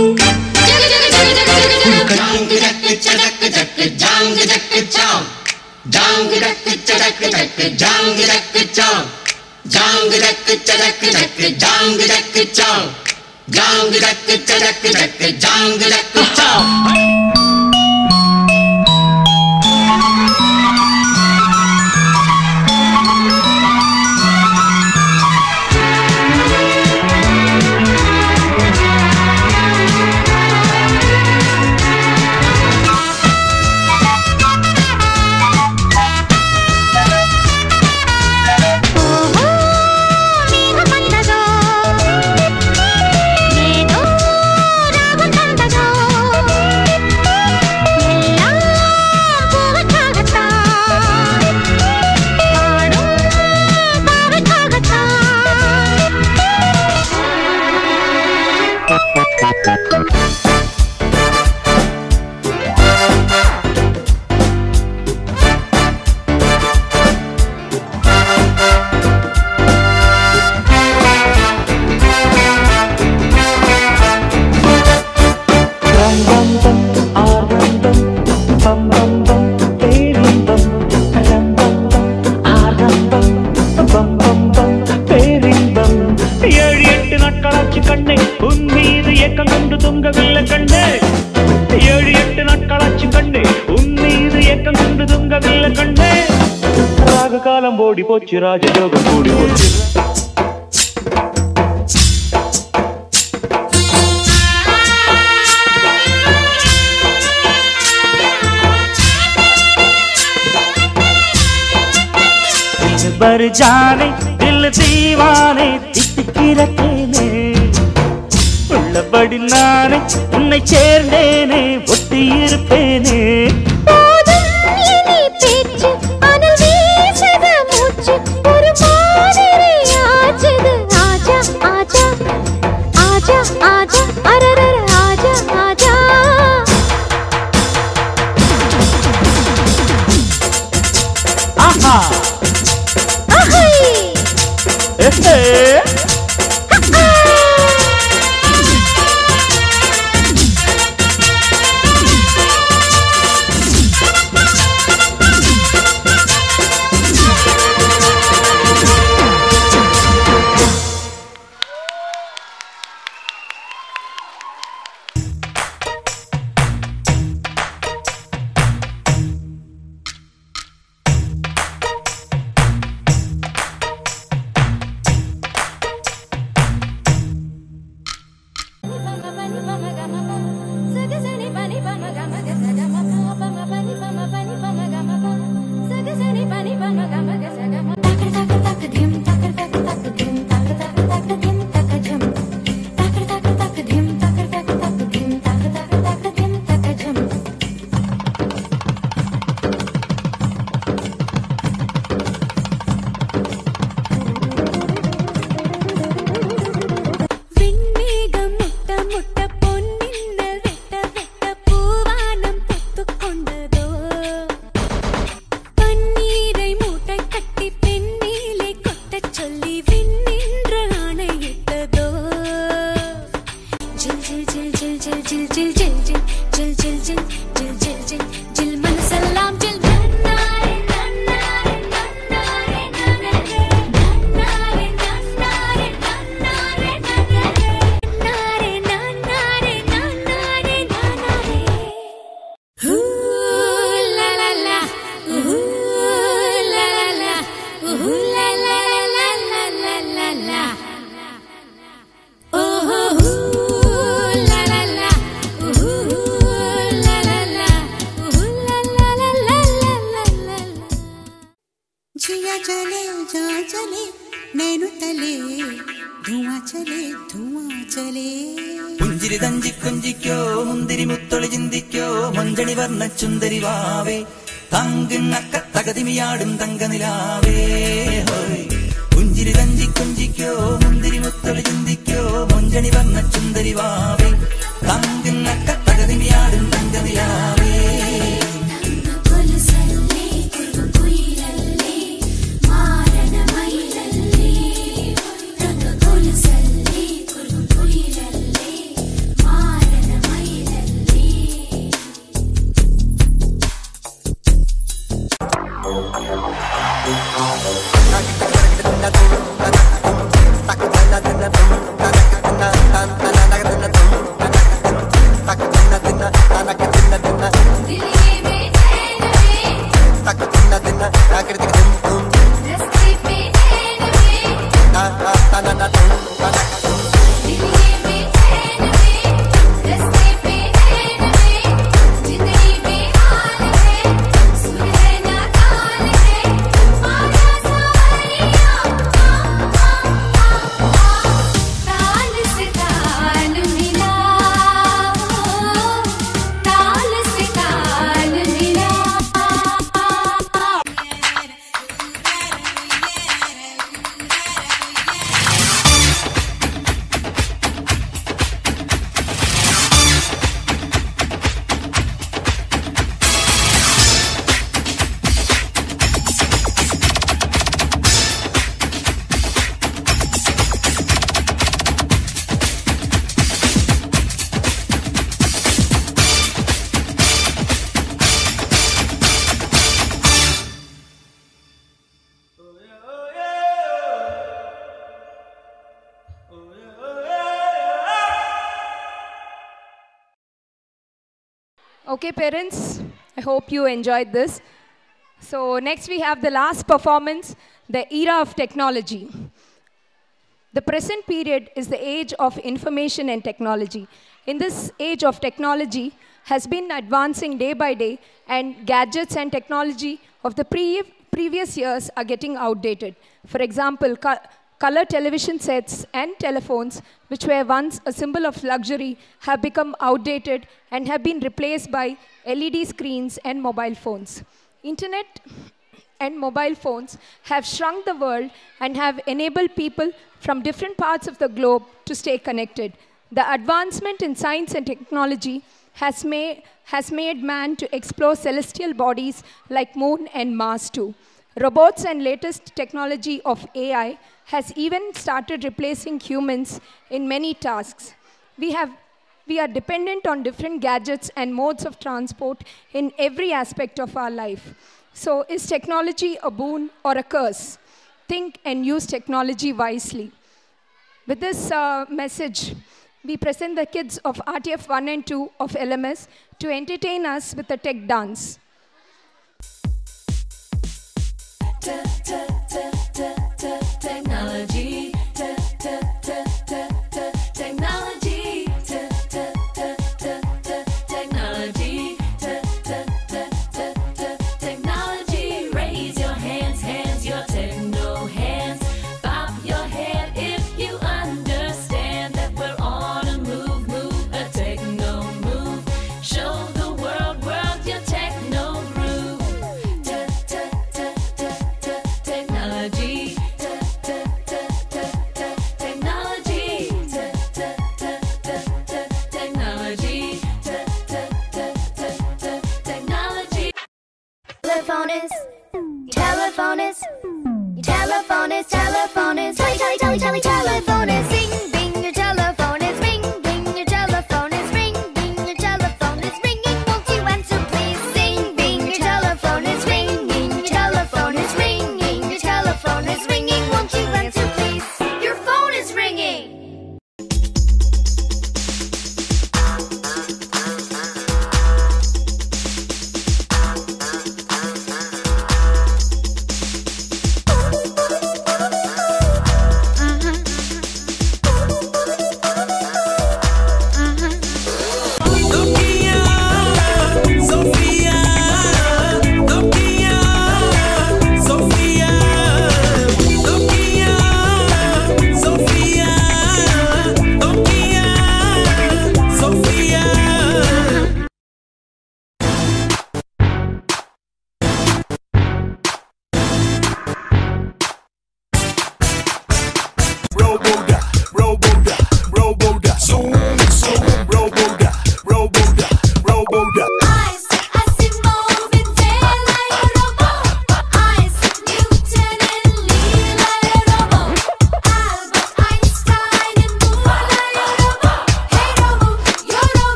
I: ஓடி போச்சு ராஜயோகம் கூடி போச்சு बर जाने दिल दीवाने தித்திக்கிறேனே உள்ளபடி நானே உன்னை சேர்ந்தேனே ஒட்டி இருப்பேனே
O: धुआं चले धुआं चले പുഞ്ചിരി തഞ്ചി കൊഞ്ചിക്കോ മുന്തിരി മുത്തൊളി ചിന്തിക്കോ മഞ്ചണി വർണ്ണ ചുന്ദരി വാവേ തങ്കിണ്ണക്ക തകതിമിയാടും തങ്കനിലാവേ പുഞ്ചിരി തഞ്ചി കൊഞ്ചിക്കോ മുന്തിരി മുത്തൊളി ചിന്തിക്കോ മഞ്ചണി വർണ്ണ ചുന്ദരി വാവേ തങ്കിണ്ണക്ക തകതിമിയാടും തങ്കനിലാവേ
A: Okay, parents, I hope you enjoyed this. So next we have the last performance, the era of technology. The present period is the age of information and technology. In this age of technology has been advancing day by day, and gadgets and technology of the pre previous years are getting outdated. For example, co color television sets and telephones, which were once a symbol of luxury, have become outdated and have been replaced by L E D screens and mobile phones. Internet and mobile phones have shrunk the world and have enabled people from different parts of the globe to stay connected. The advancement in science and technology has made, has made man to explore celestial bodies like Moon and Mars too. Robots and latest technology of A I has even started replacing humans in many tasks. We, have, we are dependent on different gadgets and modes of transport in every aspect of our life. So is technology a boon or a curse? Think and use technology wisely. With this uh, message, we present the kids of R T F one and two of L M S to entertain us with a tech dance.
H: Technology, technology, technology, technology. Raise your hands, hands, your techno hands. Bob your head if you understand that we're on a move, move, a techno move. Show the world, world your techno groove. Technology.
F: Telephone is, telephone is, telephone is, telephone is, tele, tele, tele, tele, telephone is, zing, bing, your telephone is, ring, bing, your telephone is, ring, bing, your telephone is ringing, won't you answer please? Zing, bing, your telephone is ringing, your telephone is ringing, your telephone is ringing, won't you answer please? Your phone is ringing.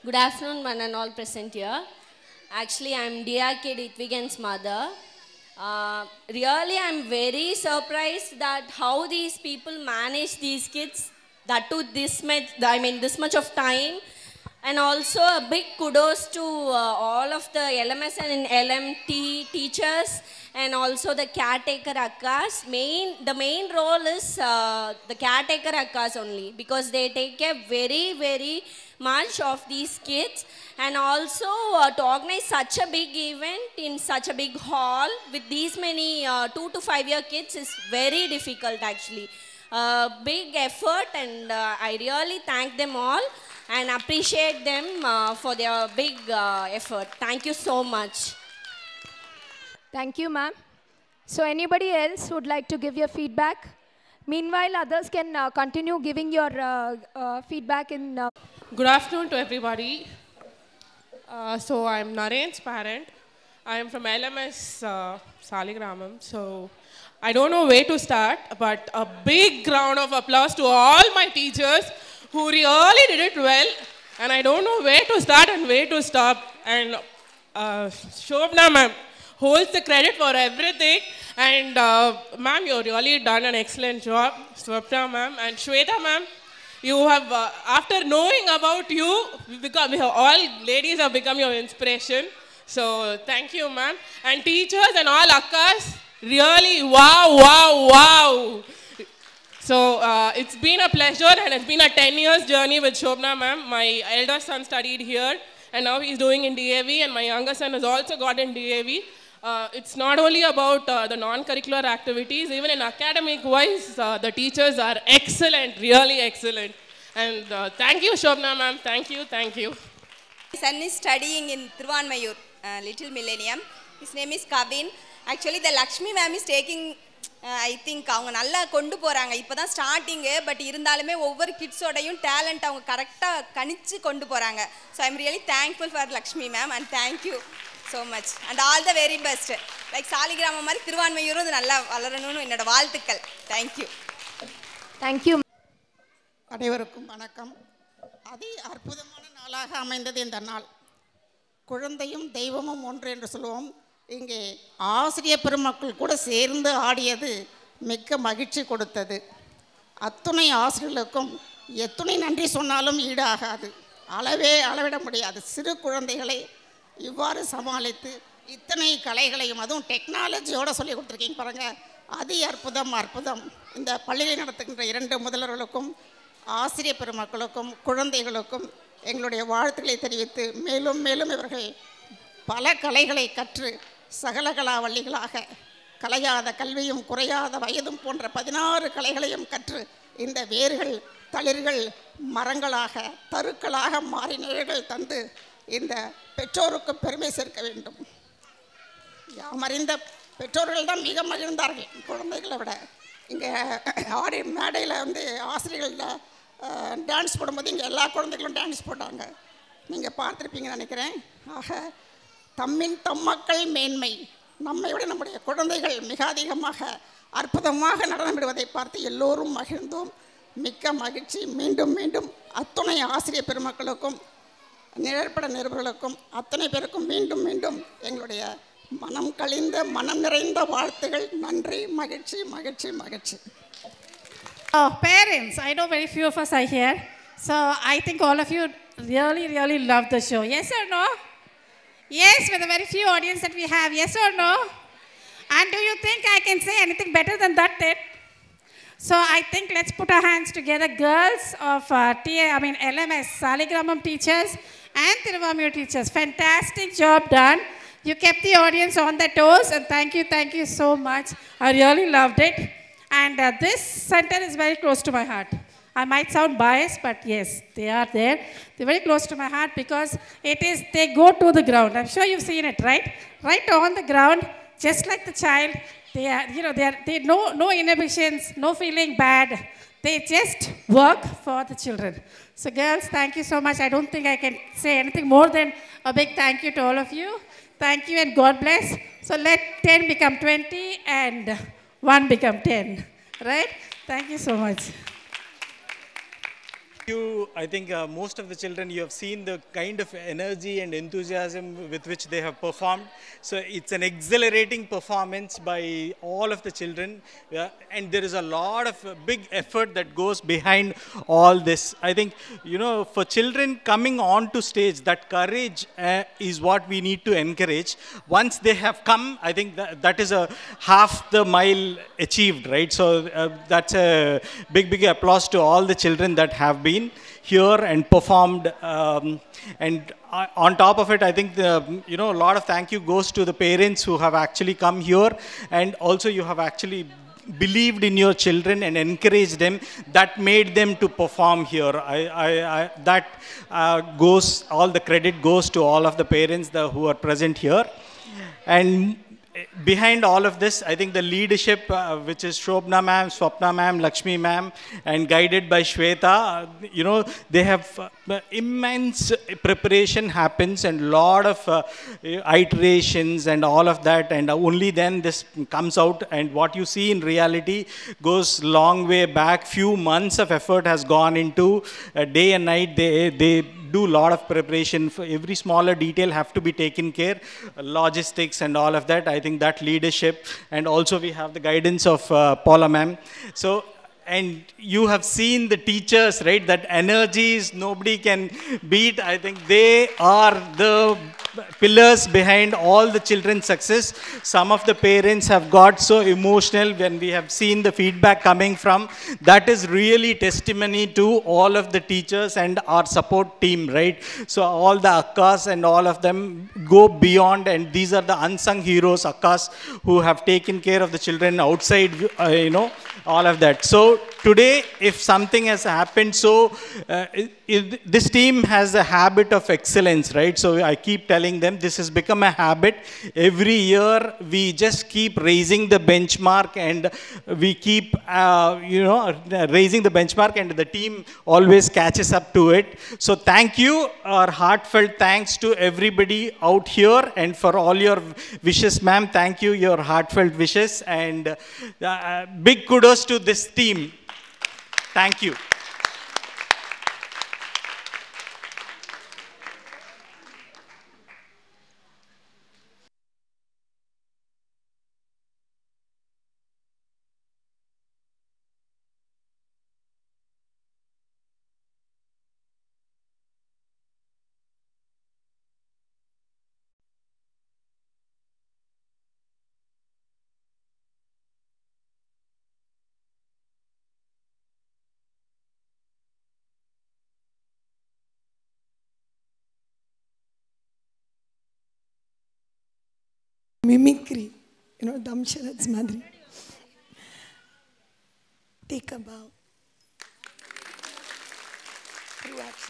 S: Good afternoon, one and all present here. Actually, I'm Dia K. Ritvigan's mother. Uh, really, I'm very surprised that how these people manage these kids, that too this much, I mean this much of time. And also a big kudos to uh, all of the L M S and L M T teachers and also the caretaker akkas. Main, the main role is uh, the caretaker akkas only because they take care very, very much of these kids. And also uh, to organize such a big event in such a big hall with these many uh, two to five year kids is very difficult actually. Uh, big effort and uh, I really thank them all and appreciate them uh, for their big uh, effort. Thank you so much.
A: Thank you, ma'am. So anybody else would like to give your feedback? Meanwhile, others can uh, continue giving your uh, uh, feedback in... Uh...
T: Good afternoon to everybody. Uh, so I'm Naren's parent. I am from L M S uh, Saligramam. So I don't know where to start, but a big round of applause to all my teachers who really did it well. And I don't know where to start and where to stop. And uh, Shobna ma'am holds the credit for everything. And uh, ma'am, you've really done an excellent job. Swapna ma'am and Shweta ma'am, you have, uh, after knowing about you, we become, we have, all ladies have become your inspiration. So thank you ma'am. And teachers and all akkas, really wow, wow, wow. So uh, it's been a pleasure and it's been a ten years journey with Shobna ma'am. My elder son studied here and now he's doing in D A V and my younger son has also got in D A V. Uh, it's not only about uh, the non-curricular activities, even in academic wise, uh, the teachers are excellent, really excellent. And uh, thank you Shobna ma'am, thank you, thank you.
V: My son is studying in Thiruvanmayur, uh, Little Millennium. His name is Kavin. Actually the Lakshmi ma'am is taking I think அவங்க நல்லா கொண்டு போகிறாங்க இப்போ தான் starting but இருந்தாலுமே ஒவ்வொரு கிட்ஸோடையும் talent அவங்க கரெக்டாக கணிச்சு கொண்டு போகிறாங்க so I am really thankful for Lakshmi ma'am and thank you so much and all the very best like Saligramam மாதிரி திருவான்மையூரும் இது நல்லா வளரணும்னு என்னோட வாழ்த்துக்கள் தேங்க்யூ
A: தேங்க்யூ
X: அனைவருக்கும் வணக்கம் அதி அற்புதமான நாளாக அமைந்தது இந்த நாள் குழந்தையும் தெய்வமும் ஒன்று என்று சொல்லுவோம் இங்கே ஆசிரியர் பெருமக்கள் கூட சேர்ந்து ஆடியது மிக்க மகிழ்ச்சி கொடுத்தது அத்துணை ஆசிரியர்களுக்கும் எத்துணை நன்றி சொன்னாலும் ஈடாகாது அளவே அளவிட முடியாது சிறு குழந்தைகளை இவ்வாறு சமாளித்து இத்தனை கலைகளையும் அதுவும் டெக்னாலஜியோடு சொல்லி கொடுத்துருக்கீங்க பாருங்கள் அதி அற்புதம் அற்புதம் இந்த பள்ளியில் நடத்துகின்ற இரண்டு முதல்வர்களுக்கும் ஆசிரியர் பெருமக்களுக்கும் குழந்தைகளுக்கும் எங்களுடைய வாழ்த்துக்களை தெரிவித்து மேலும் மேலும் இவர்கள் பல கலைகளை கற்று சகலகலா வள்ளிகளாக கலையாத கல்வியும் குறையாத வயதும் போன்ற பதினாறு கலைகளையும் கற்று இந்த வேர்கள் தளிர்கள் மரங்களாக தருக்களாக மாறி நிழல்கள் தந்து இந்த பெற்றோருக்கு பெருமை சேர்க்க வேண்டும் யாமறிந்த பெற்றோர்கள் தான் மிக மகிழ்ந்தார்கள் குழந்தைகளை விட இங்கே ஆடி மேடையில் வந்து ஆசிரியர்கள் டான்ஸ் போடும்போது இங்கே எல்லா குழந்தைகளும் டான்ஸ் போட்டாங்க நீங்கள் பார்த்துருப்பீங்கன்னு நினைக்கிறேன் ஆக தம்மின் தம் மக்கள் மேன்மை நம்மை விட நம்முடைய குழந்தைகள் மிக அதிகமாக அற்புதமாக நடனமிடுவதை பார்த்து எல்லோரும் மகிழ்ந்தோம் மிக்க மகிழ்ச்சி மீண்டும் மீண்டும் அத்துணை ஆசிரியர் பெருமக்களுக்கும் நிழற்பட நிருபர்களுக்கும் அத்தனை பேருக்கும் மீண்டும் மீண்டும் எங்களுடைய மனம் கழிந்த மனம் நிறைந்த வாழ்த்துகள் நன்றி மகிழ்ச்சி மகிழ்ச்சி மகிழ்ச்சி
Y: Oh, parents, I know very few of us are here. So I think all of you really, really love the show. Yes or no? Yes, with the very few audience that we have. Yes or no? And do you think I can say anything better than that then? So I think let's put our hands together. Girls of uh, T A, I mean L M S, Saligramam teachers and Thiruvanmayur teachers. Fantastic job done. You kept the audience on their toes and thank you, thank you so much. I really loved it. And uh, this center is very close to my heart. I might sound biased, but yes, they are there. They're very close to my heart because it is, they go to the ground. I'm sure you've seen it, right? Right on the ground, just like the child. They are, you know, they are, they no, no inhibitions, no feeling bad. They just work for the children. So girls, thank you so much. I don't think I can say anything more than a big thank you to all of you. Thank you and God bless. So let ten become twenty and one become ten, right? Thank you so much.
B: You, I think uh, most of the children, you have seen the kind of energy and enthusiasm with which they have performed. So it's an exhilarating performance by all of the children. Yeah, and there is a lot of uh, big effort that goes behind all this. I think, you know, for children coming on to stage, that courage uh, is what we need to encourage. Once they have come, I think that, that is a half the mile achieved, right? So uh, that's a big, big applause to all the children that have been here and performed, um, and uh, on top of it, I think the, you know, a lot of thank you goes to the parents who have actually come here, and also you have actually believed in your children and encouraged them. That made them to perform here. I, I, I, that uh, goes, all the credit goes to all of the parents the, who are present here. And behind all of this, I think the leadership, uh, which is Shobna ma'am, Swapna ma'am, Lakshmi ma'am, and guided by Shweta, uh, you know, they have uh, immense preparation happens and lot of uh, iterations and all of that, and only then this comes out, and what you see in reality goes long way back. Few months of effort has gone into uh, day and night. They, they do a lot of preparation. For every smaller detail have to be taken care, logistics and all of that. I think that leadership, and also we have the guidance of uh, Paula ma'am. So, and you have seen the teachers, right? That energies nobody can beat. I think they are the pillars behind all the children's success. Some of the parents have got so emotional when we have seen the feedback coming from. That is really testimony to all of the teachers and our support team, right? So all the akkas and all of them go beyond, and these are the unsung heroes, akkas, who have taken care of the children outside, uh, you know, all of that. So today, if something has happened, so uh, it, it, this team has a habit of excellence, right? So I keep telling them this has become a habit. Every year we just keep raising the benchmark, and we keep, uh, you know, raising the benchmark, and the team always catches up to it. So thank you, our heartfelt thanks to everybody out here, and for all your wishes, ma'am. Thank you, your heartfelt wishes, and uh, big kudos to this team. Thank you.
D: Mimicry, you know, Damsharat's Madri. Take a bow. True action.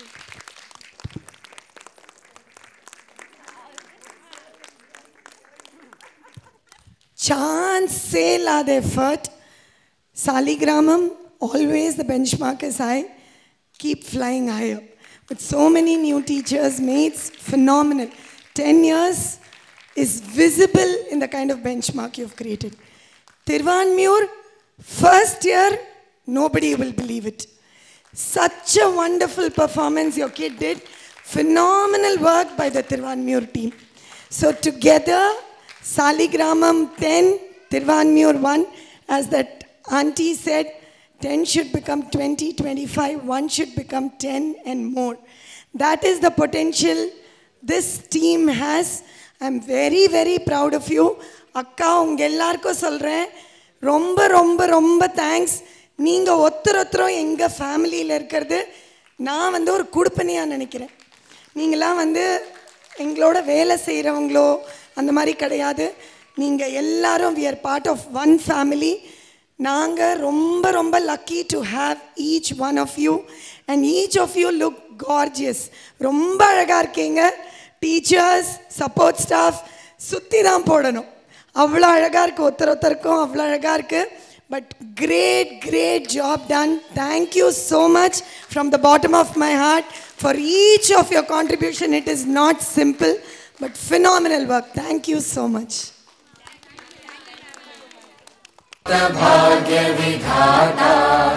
D: Chance say la the effort. Saligramam, always the benchmark is high. Keep flying higher. With so many new teachers, mates, phenomenal. Ten years is visible in the kind of benchmark you've created. Tirvanmur, first year, nobody will believe it. Such a wonderful performance your kid did. Phenomenal work by the Tirvanmur team. So together, Saligramam ten, Tirvanmur one, as that auntie said, ten should become twenty, twenty-five, one should become ten and more. That is the potential this team has. I'm very, very proud of you. Akka, unga ellarko solren. Romba, romba, romba thanks. Neenga otthar ottro enga family la irukkiradhu நான் வந்து ஒரு குடுப்பனையா நினைக்கிறேன். நீங்கலாம் வந்து எங்களோட வேலை செய்றவங்களோ அந்த மாதிரி கிடையாது. நீங்க எல்லாரும் we are part of one family. நாங்க ரொம்ப ரொம்ப lucky to have each one of you, and each of you look gorgeous. ரொம்ப அழகா இருக்கீங்க. Teachers, support staff, சுத்தி தான் போடணும். அவ்வளோ அழகா இருக்கு, ஒருத்தர் ஒருத்தருக்கும் அவ்வளோ அழகா இருக்கு. But great, great job done. Thank you so much from the bottom of my heart for each of your contribution. It is not simple, but phenomenal work. Thank you so much.
C: भाग्य विधाता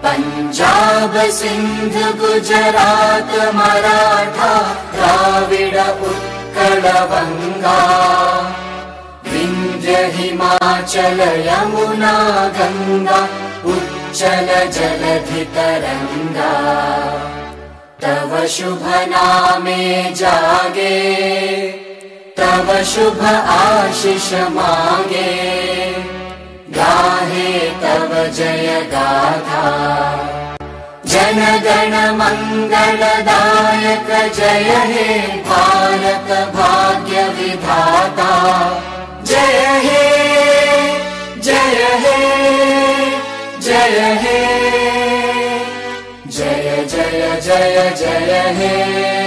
C: पंजाब सिंध गुजरात मराठा द्राविड उत्कल बंगा विंध्य हिमाचल यमुना गंगा उच्चल जलधि तरंगा तव शुभ नामे जागे तव शुभ आशीष मांगे गाहे तव जय गाथा जन गण मंगलदायक जय हे भारत भाग्य विधाता जय हे जय हे जय हे जय जय जय जय हे